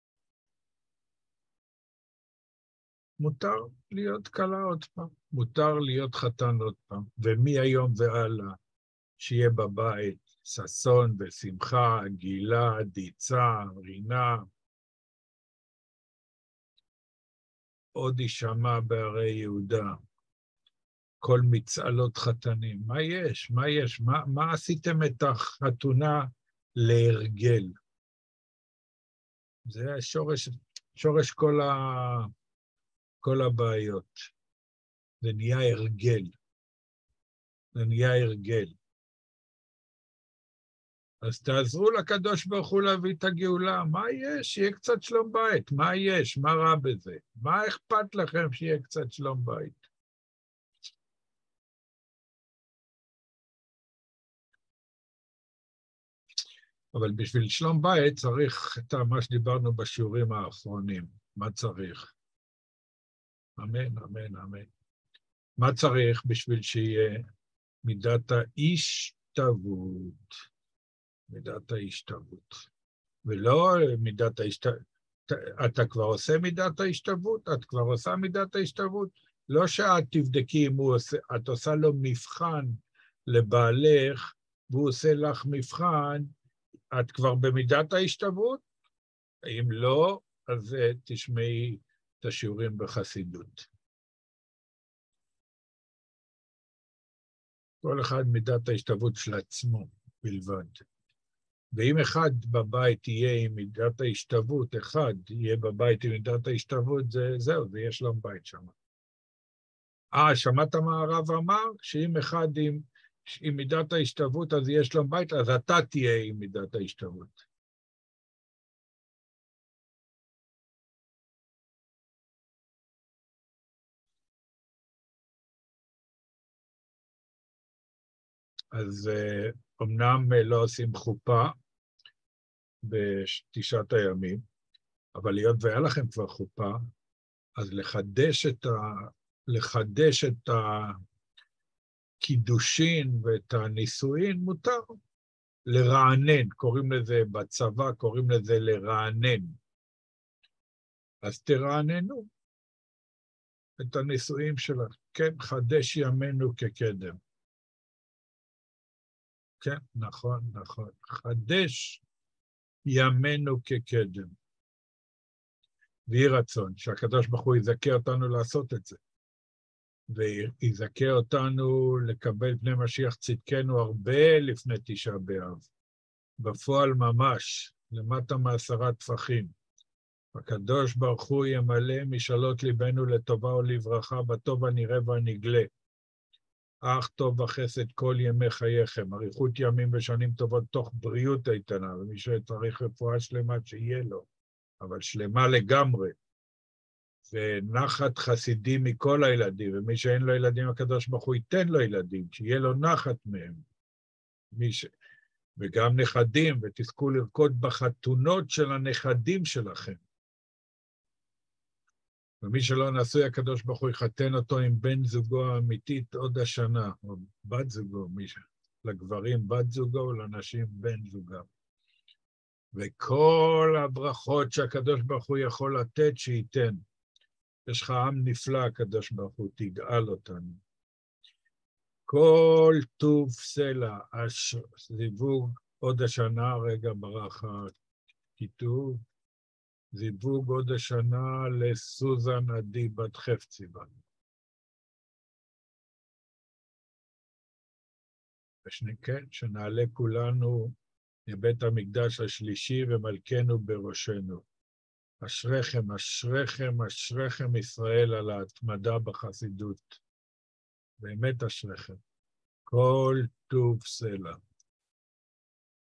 מותר להיות קלה עוד פעם, מותר להיות חתן עוד פעם, ומהיום והלאה, שיהיה בבית ששון ושמחה, גילה, דיצה, רינה, עוד יישמע בערי יהודה, כל מצעלות חתנים. מה יש? מה יש? מה עשיתם את החתונה להרגל? זה שורש כל הבעיות. זה נהיה הרגל. זה נהיה הרגל. אז תעזרו לקדוש ברוך הוא להביא את הגאולה. מה יש? שיהיה קצת שלום בית. מה יש? מה רע בזה? מה אכפת לכם שיהיה קצת שלום בית? אבל בשביל שלום בית צריך את מה שדיברנו בשיעורים האחרונים. מה צריך? אמן, אמן, אמן. מה צריך בשביל שיהיה מידת ההשתוות? מידת ההשתוות. ולא מידת ההשתוות. אתה כבר עושה מידת ההשתוות? את כבר עושה מידת ההשתוות? לא שאת תבדקי אם הוא עושה, את עושה לו מבחן לבעלך, והוא עושה לך מבחן, את כבר במידת ההשתוות? אם לא, אז תשמעי את השיעורים בחסידות. כל אחד מידת ההשתוות של עצמו בלבד. ואם אחד בבית יהיה עם מידת ההשתוות, אחד יהיה בבית עם מידת ההשתוות, זהו, זה יש שלום בית שם. שמעת מה הרב אמר? שאם אחד עם מידת ההשתוות, אז יש שלום בית, אז אתה תהיה עם מידת ההשתוות. אז אמנם לא עושים חופה בתשעת הימים, אבל היות והיה לכם כבר חופה, אז לחדש את הקידושין ואת הנישואין מותר. לרענן, קוראים לזה בצבא, קוראים לזה לרענן. אז תרעננו את הנישואים שלך. כן, חדש ימינו כקדם. כן, נכון, נכון. חדש ימינו כקדם. ויהי רצון שהקדוש ברוך הוא יזכה אותנו לעשות את זה. ויזכה אותנו לקבל פני משיח צדקנו הרבה לפני תשעה באב. בפועל ממש, למטה מ10 טפחים. הקדוש ברוך הוא ימלא משאלות ליבנו לטובה ולברכה, בטוב הנראה והנגלה. אך טוב וחסד כל ימי חייכם, אריכות ימים ושנים טובות תוך בריאות איתנה, ומי שצריך רפואה שלמה שיהיה לו, אבל שלמה לגמרי. ונחת חסידים מכל הילדים, ומי שאין לו ילדים, הקדוש ברוך הוא ייתן לו ילדים, שיהיה לו נחת מהם. וגם נכדים, ותזכו לרקוד בחתונות של הנכדים שלכם. ומי שלא נשוי, הקדוש ברוך הוא יחתן אותו עם בן זוגו האמיתית עוד השנה, או בת זוגו, לגברים בת זוגו ולנשים בן זוגו. וכל הברכות שהקדוש ברוך הוא יכול לתת, שייתן. יש לך עם נפלא, הקדוש ברוך הוא, תגאל אותנו. כל טוב סלע, זיווג עוד השנה, רגע ברח הכיתוב, זיווג עוד השנה לסוזן עדי בת חפציבה. כן, שנעלה כולנו לבית המקדש השלישי ומלכנו בראשנו. אשריכם, אשריכם, אשריכם ישראל על ההתמדה בחסידות. באמת אשריכם. כל טוב סלע.